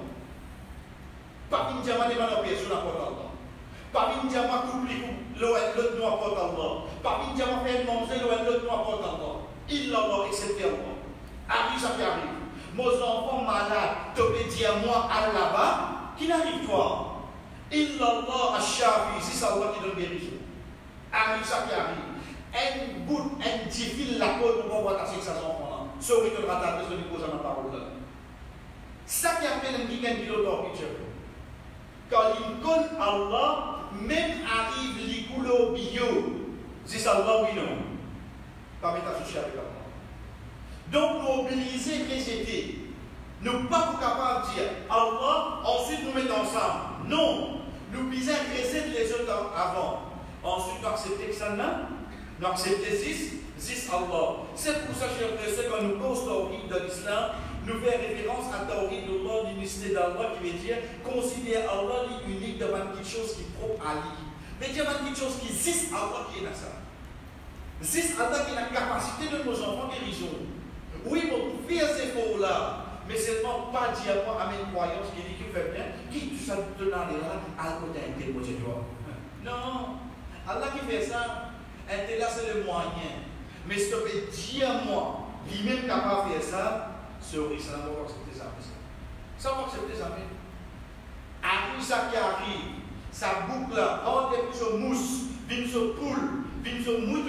Pas une diamant de la personne à Allah. Pas une diamant couplé, l'autre nous apporte Allah. Pas une diamant fait manger, l'autre nous apporte Allah. Illallah, excepté Allah. Arrive ça qui arrive. Mes enfants malades, tu peux dire moi à là-bas, qui n'arrive toi. Illallah, Ash-Shafi, c'est Allah qui donne guérison. Arrive ça qui arrive. Un bout, un difficile la côte, on va voir ta sexe à son enfant là. Sauf que tu vas t'adresser de poser ma parole là. Ça qui appelle un guigan pilote picture. Quand il connaît Allah, même arrive l'icoulo bio. C'est ça Allah oui non. Pas mettre associé avec Allah. Donc nous obliger à rejeter. Nous ne pas capables de dire Allah, ensuite nous mettons ensemble. Non. Nous obligés à rejeter les autres avant. Ensuite nous accepter que ça n'a. Nous accepter six, six Allah. C'est pour ça que j'ai l'impression quand nous cause tawhid de l'islam, nous faisons référence à tawhid de l'ordre d'unicité d'Allah qui veut dire considérer Allah unique devant quelque chose qui est propre à lui. Mais il y a quelque chose qui existe Allah qui est dans ça. Existe Allah qui a la capacité de nos enfants guérison. Oui, on peut faire ces efforts-là, mais seulement pas dire moi à mes croyances qui dit qu'il fait bien, qui tout ça te donne là, à côté d'un tel projet de toi. Non, Allah qui fait ça, un tel là c'est le moyen. Mais si tu peux dire moi, lui-même capable de faire ça, c'est horrible, ça ne va pas accepter ça. Ça va accepter ça. Arrive ça qui arrive, ça boucle là, on est plus sur mousse, vient sur poule, vient sur mouton,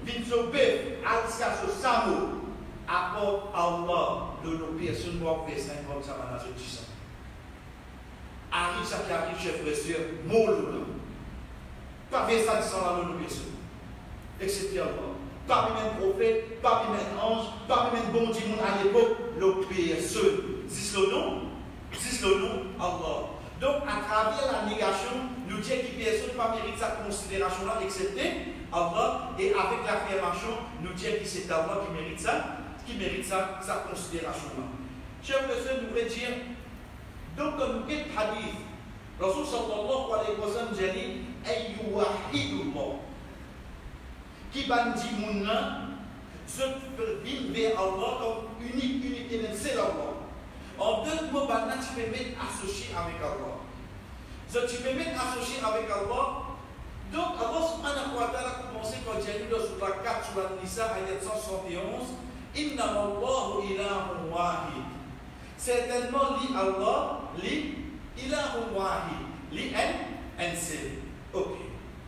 Vinzobe, Alska, Samo, apport Allah, de nos personnes, moi, personne, comme ça, maintenant, je dis ça. Arrive, ça qui arrive, chef, frère, mollo, pas faire ça, sans la nos personnes, et cetera. Pas même prophète, pas même ange, pas même bon Dieu à l'époque, nos personnes. C'est le nom, c'est le nom, Allah. Donc, à travers la négation, nous disons que personne ne mérite sa considération-là, excepté Allah, et avec l'affirmation, nous disons que c'est Allah qui mérite ça, qui mérite ça, sa considération-là. Chers frères, nous voulons dire, donc, dans le hadith, Rasul sallallahu alayhi wa sallam dit, ayyuwahidullah, qui bandit mounna, je viens vers Allah comme unique, unique, et c'est Allah. En deux mots, tu peux mettre associé avec Allah. Donc, tu peux mettre associé avec Allah. Donc, Allah subhanahu wa ta'ala a commencé quand il y a eu dans la quatre sur la Nisa, ayat cent soixante et onze, Inna Allahu ilahun wahid. Certainement, li Allah, li ilahun wahid. Li en, en c'est. Ok.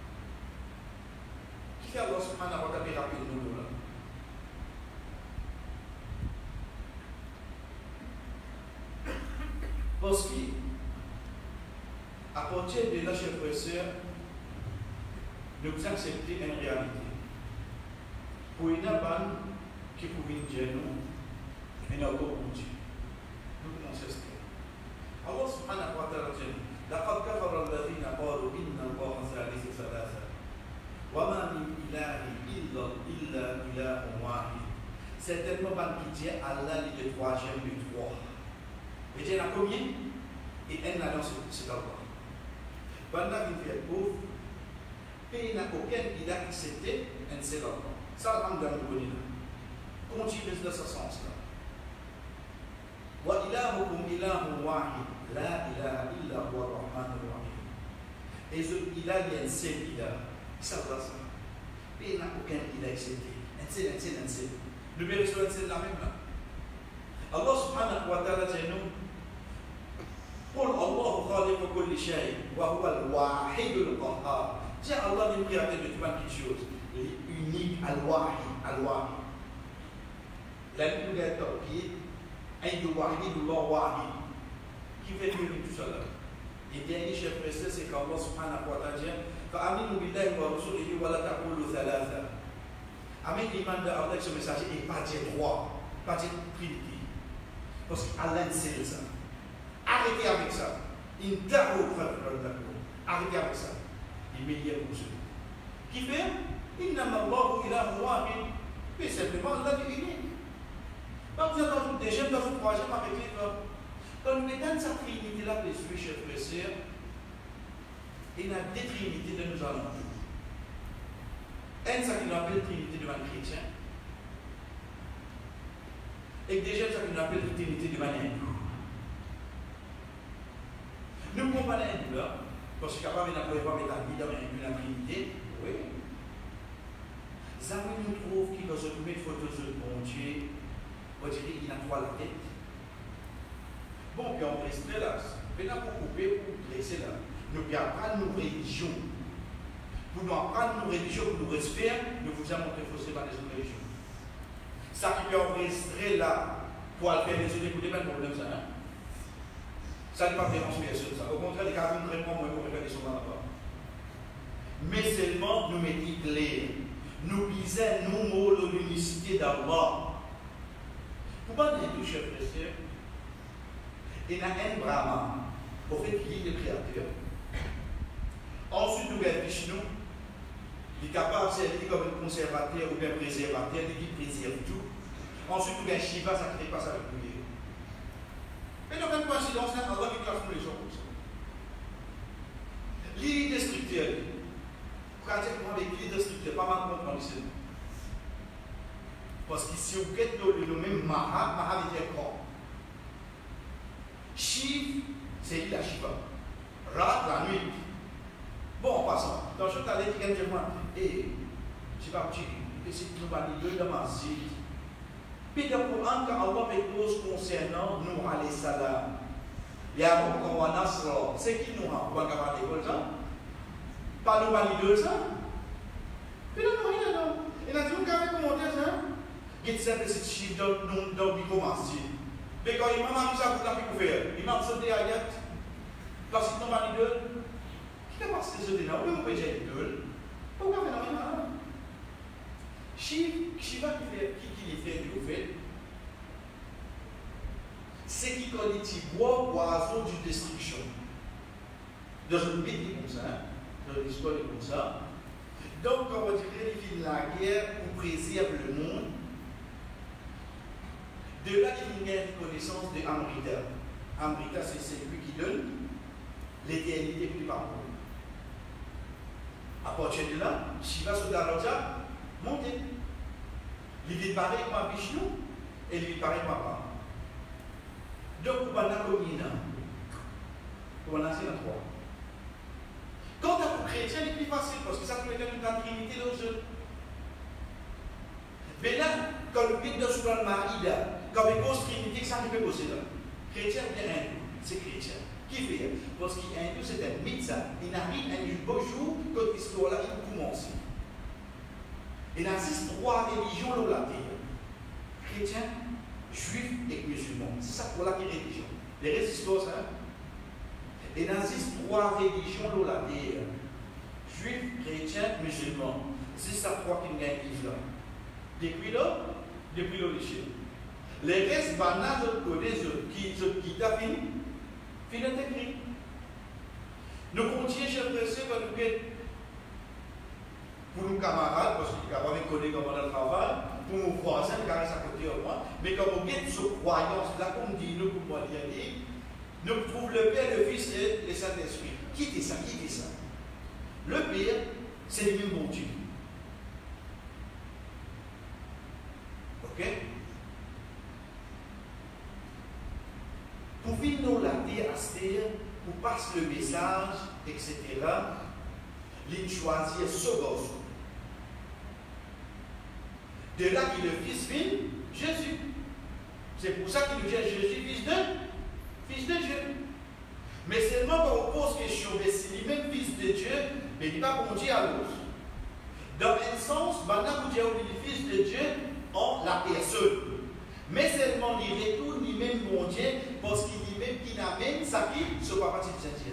Qui fait Allah subhanahu wa ta'ala rapidement là? Parce que, à partir de là, chers frères et sœurs, nous acceptons une réalité. Pour une banne qui pouvait dire nous, et nous avons Dieu. Nous commençons à ce que. Allah subhanahu wa ta'ala dit لقد كفر الذين قالوا إن الله ثالث ثلاثة وما من إله إلا إلا إله واحد. Certainement, pas qui dit Allah est le troisième du trois. Et Dieu a combien? Et elle n'a pas c'est Allah. Pendant qu'il fait pauvre, il n'a aucun il a accepté un seul Allah. Ça, on doit nous connaître. Continue dans ce sens-là. Wa ilahukum ilahun wahid, la ilaha illa huwa ar-rahmanur rahim. Et ce il a un seul il a. Ça va ça. Il n'a aucun il a accepté. Un seul, un seul, un seul. Le mérite sur un seul la même là. Allah subhanahu wa ta'ala dit nous. قل الله خالق كل شيء وهو الواحد القهار. C'est Allah qui créateur de toutes les choses. Il est unique, al-wahid, al-wahid. La Bible est tawhid, aïd wahid Allah wahid. Qui fait unique tout cela? Et dernier chef précis, c'est qu'Allah subhanahu wa ta'ala dit فَأَمِنُوا بِاللَّهِ وَرَسُولِهِ وَلَا تَقُولُوا ثَلَاثًا. Avec l'imam de Allah, ce messager n'est pas dire trois, pas dire trinité. Parce qu'Allah c'est ça. Arrêtez avec ça. Arrêtez avec ça. Il meilleur pour ceux. Qui fait? Innama Allahu ilahun wahid. Mais simplement, Allah est unique. Donc, vous êtes dans une deuxième, dans une troisième avec les femmes. Quand nous mettons cette trinité-là, les sujets, chers frères et sœurs, il y a deux trinités de nous allons. Un, ça qui nous appelle trinité devant le chrétien. Et deuxième, ça qui nous appelle trinité devant l'hindou. Nous comprenons un peu là, parce que capable de ne pas mettre la vie dans une trinité. Oui. Ça nous trouve que dans une même photo de bon Dieu, on dirait qu'il a trois la tête. Bon, puis on reste là. Maintenant, pour couper, pour dresser là. Nous ne apprendre nos religions. Pour nous apprendre nos religions, pour nous respecter, nous vous avons montré qu'il faut se battre les religions. Ça qui peut enregistrer là, pour aller faire les autres, écoutez, pas de problème ça. Hein? Ça n'est pas dérange personne, ça. Au contraire, les cas de traitement, moi, pour faire des choses là-bas. Mais seulement, nous mettons clair. Nous disons, nous, mots, l'unicité d'Allah. Pourquoi nous disons, chers frères, il y a un Brahman, au fait, qui est le créateur. Ensuite, nous avons Vishnu, il est capable de servir comme un conservateur ou un préservateur, il préserve tout. Ensuite, nous avons Shiva, ça ne crée pas ça avec nous. Mais dans une coïncidence, Allah qui classe les gens comme ça. L'île destructeur, pratiquement les l'île destructeur, pas mal comprendre ici. Parce que si vous êtes le même Maha, Maha veut dire quoi? Shiv, c'est la Shiva. Rat, la nuit. Bon, en passant, dans ce cas-là, il y a quelqu'un et je ne sais pas, je sais que nous allons dire dans ma zite. Puis dans le Coran, quand Allah me pose concernant Nuh alayhi salam, il y a un mot comme Nasra. C'est qui Nuh? On va regarder ça. Pas nous valider ça. Puis là, nous rien là. Il a dit, il y a des petits chiffres dans le commencé. Mais quand il m'a dit ça, vous l'avez couvert. Il m'a sauté à Yat. Parce qu'il n'a pas dit deux. Qui n'a pas sauté là? Oui, vous pouvez dire deux. Pourquoi vous n'avez pas dit deux? Shiva qui fait du fait, c'est qui connaît les bois oiseaux d'une destruction. Dans une bête comme ça, dans l'histoire comme ça. Donc, quand on dirait qu'il la guerre pour préserver le monde, de là qu'il y a une connaissance de Amrita. Amrita, c'est celui qui donne l'éternité plus par nous. À partir de là, Shiva Sodaraja monte. Il vit pareil comme un Vishnu et il vit pareil comme un Brahma. Donc, on a commis on a c'est la trois. Quant à vous chrétiens, c'est plus facile parce que ça peut être une trinité dans le jeu. Mais là, quand le but de Soudan Maïda, quand il cause trinité, ça ne peut pas là. Chrétien ou bien hindou, c'est chrétien. Qui fait? Parce qu'il est hindou, c'est un mythe. Il arrive un beau jour quand l'histoire là il commence. Il existe trois religions dans la terre. Chrétiens, juifs et musulmans. C'est ça pour la religion. Les résistants, ça. Il existe trois religions dans la terre. Juifs, chrétiens, musulmans. C'est ça trois qui gagnent là. Depuis là, depuis l'origine. Les restes banals qui qui t'a fini, fini écrit. Nous continuons, je précise, quand nous pour nos camarades, parce qu'ils sont capables de connaître comment on travaille, pour nos voisins, car ils sont à côté de moi, mais quand on gagne cette croyance-là, comme dit nous, pour moi, nous trouvons le Père, le Fils et le Saint-Esprit. Quittez ça, quittez ça. Le Père, c'est le même bon Dieu. Ok? Pour vivre dans la terre, pour passer le message, et cetera, il choisit ce gosse. De là qu'il le fils vient, Jésus. C'est pour ça qu'il nous dit Jésus, fils de, fils de Dieu. Mais seulement quand on pose question, mais si lui-même fils de Dieu, mais il n'est pas bon Dieu à l'autre. Dans un sens, maintenant vous dites le fils de Dieu en la personne. Mais seulement il retourne lui-même bon Dieu, parce qu'il lui-même qui n'amène ça qui se voit partie de Saint-Dieu.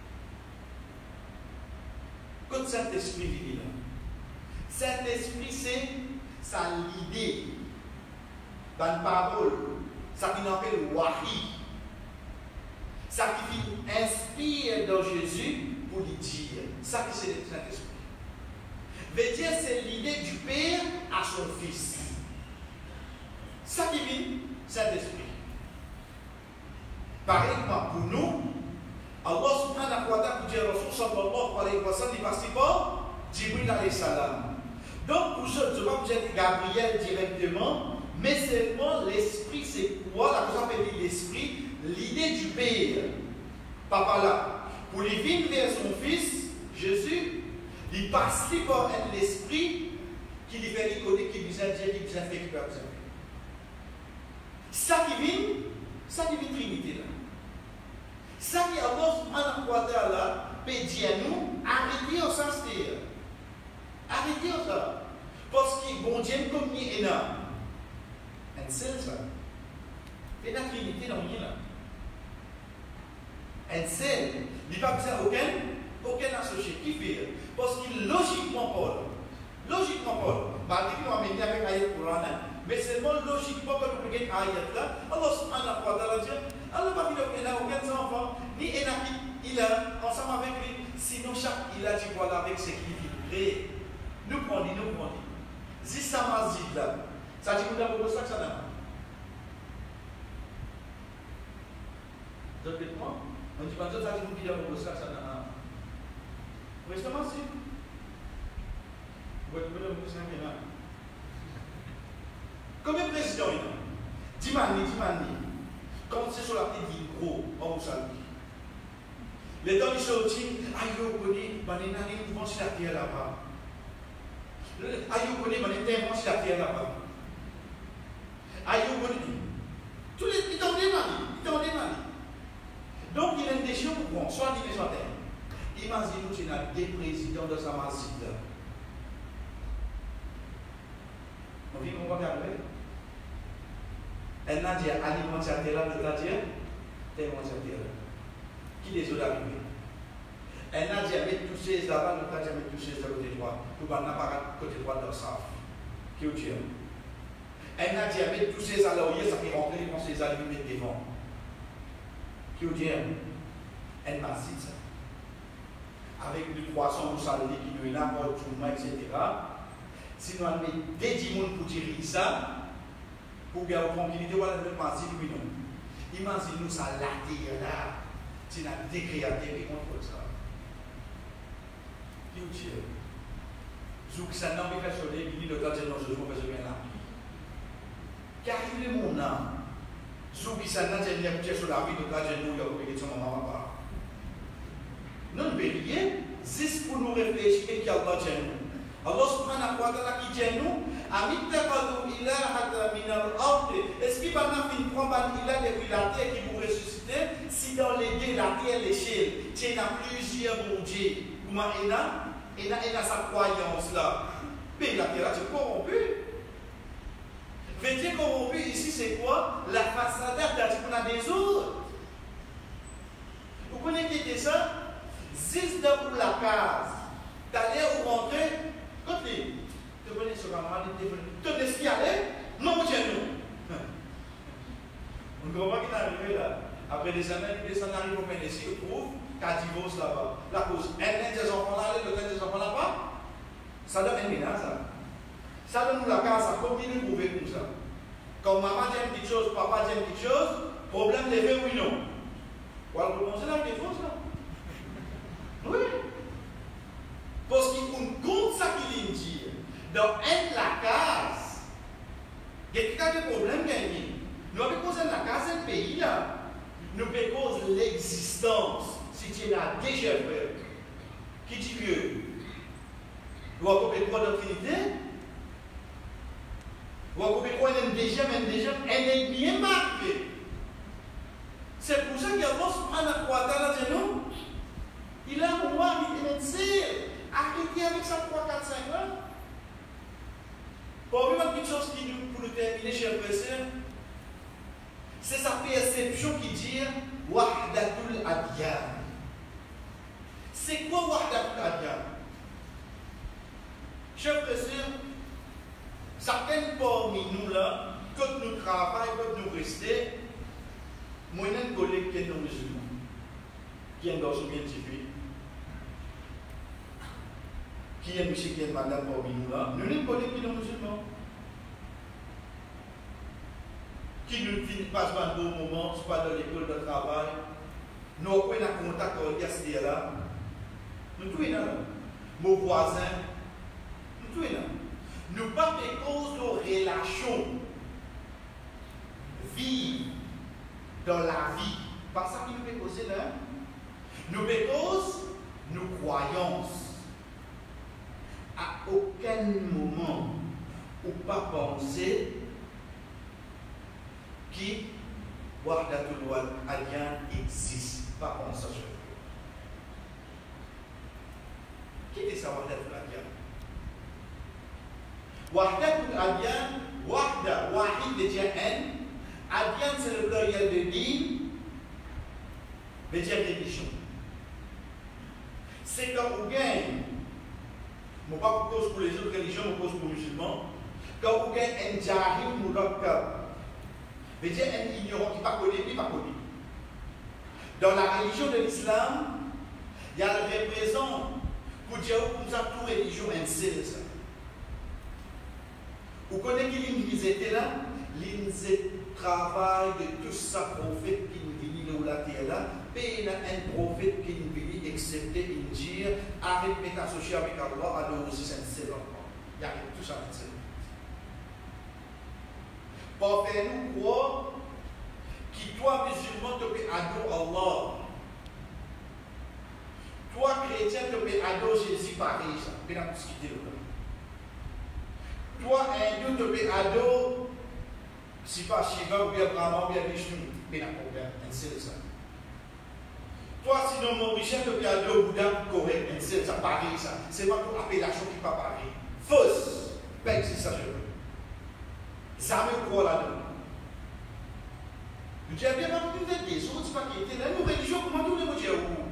Quand Saint-Esprit vit là, Saint-Esprit c'est sa l'idée, dans la parole, ça qui nous appelle wahi, ça qui inspire dans Jésus pour lui dire, ça qui c'est le Saint-Esprit. Veut dire c'est l'idée du Père à son Fils. Ça qui vit, Saint-Esprit. Pareil pour nous, Allah subhanahu wa ta'ala dit à Rasul sallallahu alayhi wa sallam, il passe par Jibril alayhi salam. Donc, pour ça, je ne vais pas vous dire Gabriel directement, mais seulement l'esprit, c'est quoi? La chose appelée l'esprit, l'idée du Père. Papa là, pour les venir vers son fils, Jésus, il passe par l'esprit qui lui fait reconnaître qu'il besoin de dire, qu'il besoin de faire, qu'il besoin de faire. Ça qui vient, ça qui vient Trinité là. Ça qui Allah subhanahu wa ta'ala peut dire à nous, arrêtez au sens terre. Arrêtez ça. Parce que bon Dieu comme ni est là. Un seul ça. Et la Trinité dans rien là. Un seul. Il n'y a pas besoin aucun, aucun associé. Qui fait? Parce que logiquement Paul. Logiquement Paul. Malgré que nous amenons avec l'ayat Coran, mais seulement logiquement quand nous regardons l'ayat là, Allah subhanahu wa ta'ala dit, Allah va dire qu'il n'a aucun enfant, ni il a ensemble avec lui, sinon chaque il a dit voilà avec ce qu'il vit. Nous prenons, nous prenons. Si ça m'a dit là, ça dit que nous avons besoin de ça là. Vous êtes moi? On dit pas ça, ça dit que nous avons besoin de ça là. Vous êtes comment si? Vous êtes besoin de ça là. Combien de présidents il y a? Dix mani, dix mani. Quand c'est sur la petite ville, gros, on vous salue. Les temps ils sont dit, aïe, vous connaissez, vous avez une mouvement sur la terre là-bas. Aïe, vous connaissez, vous avez un mouvement sur la terre là-bas. Aïe, vous connaissez. Tous les, ils t'ont demandé, ils t'ont demandé. Donc, il y a une décision pour prendre, soit divers, soit terre. Imaginez-vous qu'il y a des présidents de sa masjid là. On vit qu'on va regarder. Elle n'a dit alimenter la terre, elle n'a dit tellement la terre. Qui les autres arrivés? Elle n'a dit mettre tous ces là-bas, elle n'a dit mettre tous ces de côté droit. Tout le monde n'a pas côté droit de leur saf. Qui est au elle n'a dit mettre tous ces alloyés, ça fait rentrer dans ces allumés devant. Qui est au elle m'a dit ça. Avec du trois cents ou ça qui nous est là, et cetera. Sinon, elle met des dix personnes pour tirer ça. Pour bien avoir tranquillité, voilà le passé, oui, non. Imaginez-nous ça, la terre là, c'est la décréateur qui contrôle ça. Qui vous dit? Zouk, ça n'a pas fait sonner, il dit le temps de nos jours, parce que bien là. Car il est mon âme. Zouk, ça n'a pas fait sur la vie de la jeune, il y a oublié son maman, papa. Non, nous payons, c'est pour nous réfléchir qu'il y a le jeune. Allah subhanahu wa ta'ala qui dit nous, est-ce qu'il va nous prendre il a depuis la terre qui vous ressusciter? Si dans les deux, la terre, l'échelle, tu as plusieurs bon Dieu, comment il a, il a, il a sa croyance là. Mais la terre, c'est corrompu. Veut dire corrompu ici, c'est quoi? La façade qu'on a des autres. Vous connaissez ça? Zis pour la case. D'aller ou rentrer. Côté, tu connais ce maman, tu connais ce qui allait? Non, chez nous. On comprend qu'il est arrivé là. Après des années, il descend, arrive au Ménécie, il trouve qu'à divorce là-bas. La cause, un des enfants là, l'autre des enfants là-bas. Ça donne un ménage, ça. Ça donne nous la case, ça continue de prouver comme ça. Quand maman dit une petite chose, papa dit une petite chose, problème levé oui non. Ou alors, vous pensez là, qu'il faut ça? Oui. Parce qu'il compte ça qu'il dit. Dans un la case, il y a quelqu'un de problème gagné. Nous avons causé la case, c'est le pays là. Nous avons causé l'existence. Si tu es là déjà frère, qui dit que nous avons coupé quoi de Trinité? Nous avons coupé quoi d'un déjà, même déjà, elle est bien marquée. C'est pour ça qu'il y a un subhanahu wa ta'ala de nous. Il a un roi, il est un arrêtez avec ça trois, quatre, cinq ans. Pour une petite chose qui nous, pour nous terminer, chers frères, c'est sa perception qui dit Wahdatul Adyan. C'est quoi Wahdatul Adyan? Chers frères, certaines parmi nous là, quand nous travaillons, quand nous restons, moi j'ai un collègue qui est non musulman, qui est un garçon bien typique. Qui est monsieur, qui est madame parmi nous là, nous n'avons pas des musulmans. Qui ne finit pas un bon moment, soit dans l'école de travail, nous avons un contact avec les là. Nous tous là. Nos voisins, nous tous là. Nous pas des causes de relations vivre dans la vie. Pas ça qui nous fait causer là. Nous fait cause nos croyances. À aucun moment ou pas penser qui Wahdatul Adyan existe. Pas penser sur eux. Qui est ça Wahdatul Adyan? Wahdatul Adyan, Wahda, Wahid veut dire un, Adyan c'est le pluriel de din, veut dire religion. C'est quand on gagne. Je ne pas cause pour les autres religions, je cause pour les musulmans. Quand vous avez un jahil, nous l'avons veut dire un ignorant qui n'est pas connu, qui n'est pas connu. Dans la religion de l'islam, il y a le représentant pour dire comme ça, toute religion est un seul. Vous connaissez qui était là? L'Inzé travail de tout ça prophète qui nous dit de la terre là. Et il y a un prophète qui nous dit excepté il dit arrête de t'associer avec Allah, alors aussi c'est un seul enfant. Il y a tout ça avec ça. Pour faire nous croire que toi musulman te peux adorer Allah. Toi chrétien te peux adorer Jésus pareil ça. Mais dans ce qui dit là. Toi hindou te peux adorer si pas Shiva ou bien Brahma ou bien Vishnu. Mais dans problème, un seul ça. Toi, sinon, mon richesse, tu as deux Bouddha correct, c'est ça pareil, ça. C'est pas pour appellation qui n'est pas pareil. Fausse. Pas existe ça, je veux. Ça me croit là-dedans. Je dis, bien, ma petite vérité, si on ne dit pas qu'il était là, nous, religion, comment nous les dire où?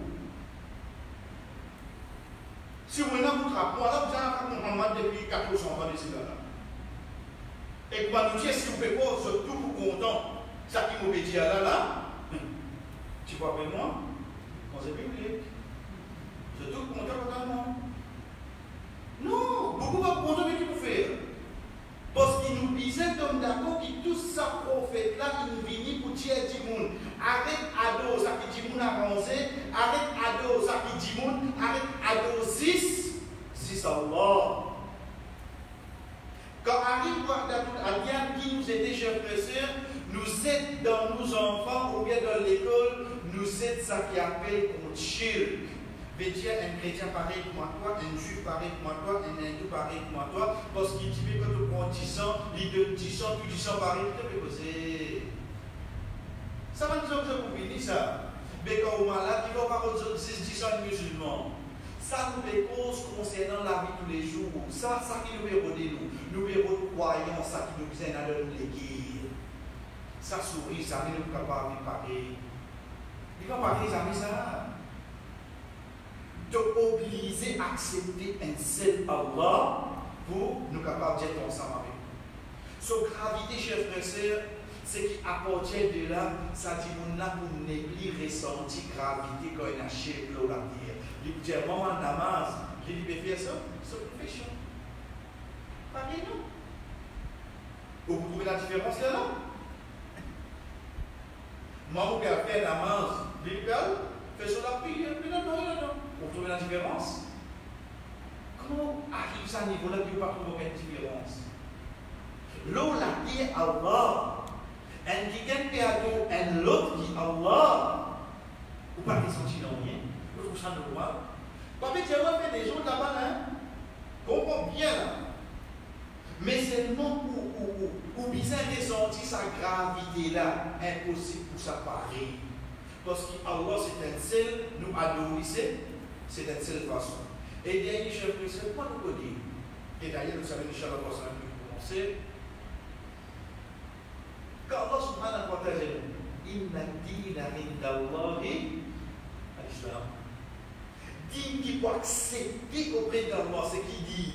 Si vous n'avez pas de moi, là, vous avez un Muhammad depuis quatre cents ans d'ici là. Et comment nous dire, si vous ne pouvez pas, surtout pour content, ça qui m'obéit là, là, tu vois avec moi, quand c'est biblique. Surtout pour content totalement. Non, beaucoup pas content, mais qu'il faut faire. Parce qu'il nous disait comme d'accord que tout ça prophète là, il nous vient pour dire du monde. Arrête ado, ça qui dit monde avancé. Arrête ado, ça qui dit monde. Arrête ado six. six Allah. Quand arrive Wahdatul Adyan qui nous aide, chers frères et sœurs, nous aide dans nos enfants ou bien dans l'école, nous aide ça qui appelle contre shirk. Veut dire un chrétien pareil que moi, toi, un juif pareil que moi, toi, un hindou pareil que moi, toi, parce qu'il dit que tu prends dix ans, il donne dix ans, puis dix ans pareil, tu peux poser. Ça va nous dire que vous finissez ça. Mais quand on est malade, il va avoir dix ans de musulmans. Ça nous les causes concernant la vie tous les jours. Ça, ça qui nous héros de nous. Nous héros de croyants, ça qui nous vient à nous léguer. Ça sourit, ça ne nous pas de pareil. Il va parler, ça met ça. T'obliger à accepter un seul Allah pour nous capables d'être ensemble avec nous. Son gravité, chers frères et sœurs, c'est qui appartient de là, ça dit qu'on a pour n'éblir ressenti gravité quand il a chez l'eau la terre. Il dit, moment namaz, il dit, mais faire ça, c'est une perfection. Pareil, non? Vous trouvez la différence là, non? Moi, vous pouvez faire namaz, l'idéal, faire sur la prière, mais non, non, non, non. Vous trouvez la différence? Comment arrive ça à ce niveau-là que vous ne pouvez pas trouver une différence? L'eau la terre, Allah. Un qui gagne péado, un l'autre qui Allah. Ou pas des sentis dans rien. Vous trouvez ça normal? Pas que tu as fait des gens là-bas, hein? Comprends bien là. Mais seulement où où bien ressentir sa gravité là, impossible pour ça pareil. Parce que Allah c'est un seul, nous adorer, c'est une seule façon. Et dernier chef, c'est quoi nous dire? Et d'ailleurs, vous savez, Inch'Allah, pour ça, nous commencer. Quand Allah subhanahu wa ta'ala dit Inna dina indallahi al-Islam. Dine qui peut accepter auprès d'Allah, c'est qui dit.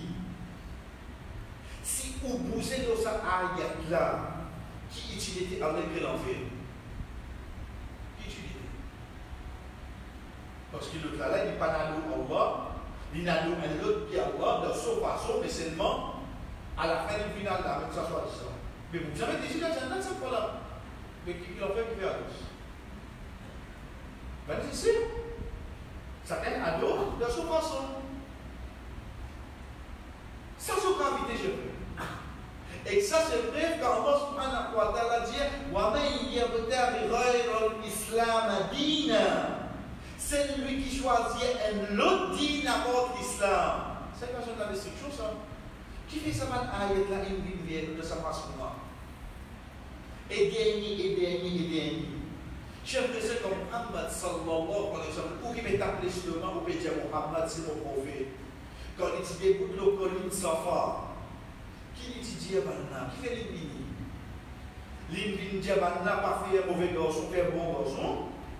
Si vous bougez dans cette ayat là, qui utilise Allah et l'enfer? Qui utilise? Parce que le là, il n'est pas dans Allah, il n'a pas un autre qui est Allah de sa façon, mais seulement à la fin du final, là, avec ça soit ça. Mais vous avez déjà la Jannah, cette fois-là. Mais qui l'en fait, qui fait à tous? Ben, c'est sûr. Chacun a d'autres de sa façon. Ça, c'est gravité, je veux. Et ça, c'est vrai quand Allah subhanahu wa ta'ala dit وَمَنْ يَبْتَغِ غَيْرَ الْإِسْلَامَ دِينًا. C'est lui qui choisit un autre dîne à votre islam. C'est la question de la destruction, ça. Qui fait ça, man, ayat là, il vient de sa façon là. Et dernier, et dernier, et dernier. Chers frères, c'est comme Muhammad sallallahu alayhi wa sallam, ou qui m'est appelé sur le nom, ou peut dire Muhammad, c'est mon prophète. Quand il dit des bouts de l'eau, colline Safa, qui dit Diabanna, qui fait l'imini? L'imini Diabanna, pas fait un mauvais garçon, fait un bon garçon.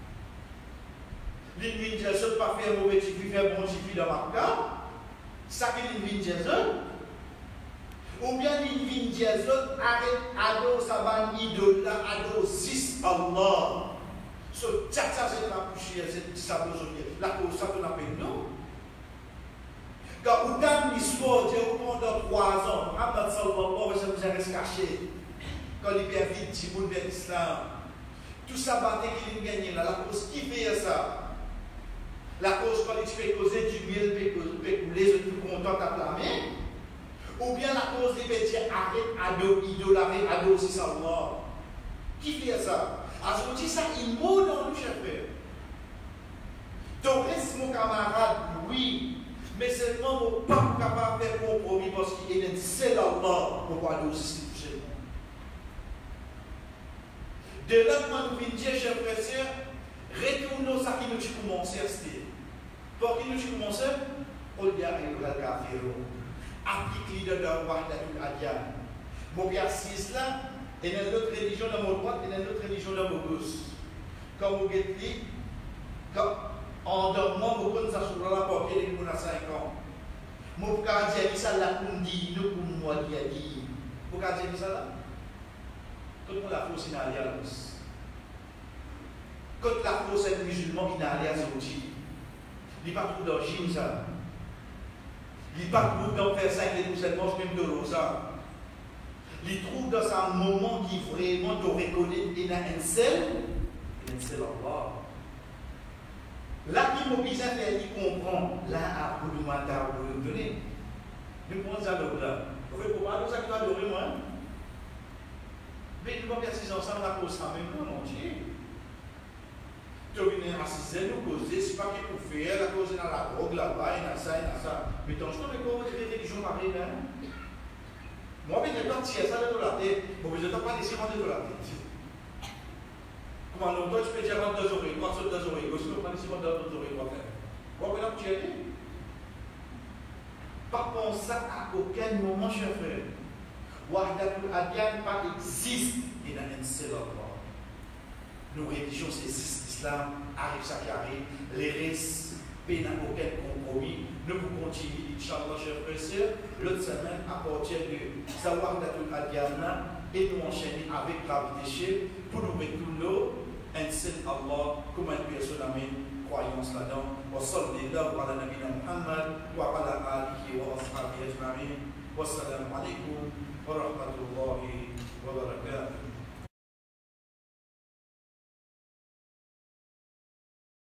L'imini Diabanna, pas fait un mauvais tifi, fait un bon tifi dans ma cas. Ça qui l'imini Diabanna. Ou bien l'Invin Diazot arrête ado saban idole ado six Allah. So ça c'est la poussière, c'est ça la cause ça qu'on appelle non. Quand vous avez l'histoire de pendant trois ans, Muhammad sallallahu alayhi wa sallam reste caché. Quand il vient vite Timoun vers l'islam, tout ça battait qu'il a gagné là, la cause qui fait ça. La cause quand il fait causer du miel, les autres contents à la main. Ou bien la cause des métiers arrête ado, idolâtrer, ado, c'est ça, Allah. Qui fait ça? À ce moment ça, il mot dans le chef. Donc, reste mon camarade, oui, mais seulement mon pas capable de faire compromis parce qu'il est un seul Allah pour pouvoir aussi toucher le monde. De là, quand nous venons dire, chers frères et sœurs, retournons à qui nous avons commencé à se dire. Pour qui nous avons commencé? On dit à le kafirun. Applique l'idée de Wahdatul Adyan. Mon père six là, et dans notre religion, dans mon droit, et dans notre religion. religion de Bogos. Quand vous dites, en dormant, vous pouvez s'assurer la portée de vous à cinq ans. Mon frère dit ça là pour me dire, nous pour moi qui a dit. Vous pouvez dire ça là? Tout le monde a faussé dans l'alliance. Quand la fausse est musulman qui n'a rien sorti, il n'y a pas trop d'origine ça. Il n'y a pas trop d'en faire ça et de cette manche même de rosa. Il trouve dans un moment qui vraiment te reconnaît et n'a un seul, un seul Allah. Là qui m'oblige à faire, il comprend. Là, à pour le matin, pour le donner. Je pense à l'autre là. Vous faites pour moi, ça qui va adorer moi. Mais nous ne pouvons pas faire six ensemble à cause de ça même, non, mon Dieu. Tu viens à six ans, nous causer, c'est pas qu'il faut faire, la cause dans la drogue, là-bas, il y a ça, il y a ça. Mais tant que je ne sais pas comment tu religion pareil, là. Moi, je vais partir ça de la tête. Bon, je ne vais pas laisser rentrer de la tête. Comment longtemps tu peux dire entre deux oreilles, trois sur deux oreilles, aussi, on va laisser rentrer deux oreilles, quoi faire. Quoi, maintenant, tu es pas penser à aucun moment, cher frère. Wahdatul Adyan pas existe et dans un seul endroit. Nos religions, c'est l'islam, arrive ça qui arrive, les restes, n'a aucun compromis. Nous pouvons continuer, Inch'Allah, chers frères et sœurs, l'autre semaine à partir de Wahdatul Adyan et nous enchaîner avec gravité pour nous retourner un seul Allah comme une personne amène croyance là-dedans. Wa sallallahu ala nabina Muhammad wa ala alihi wa ashabihi ajma'in. Wassalamu alaikum wa rahmatullahi wa barakatuh.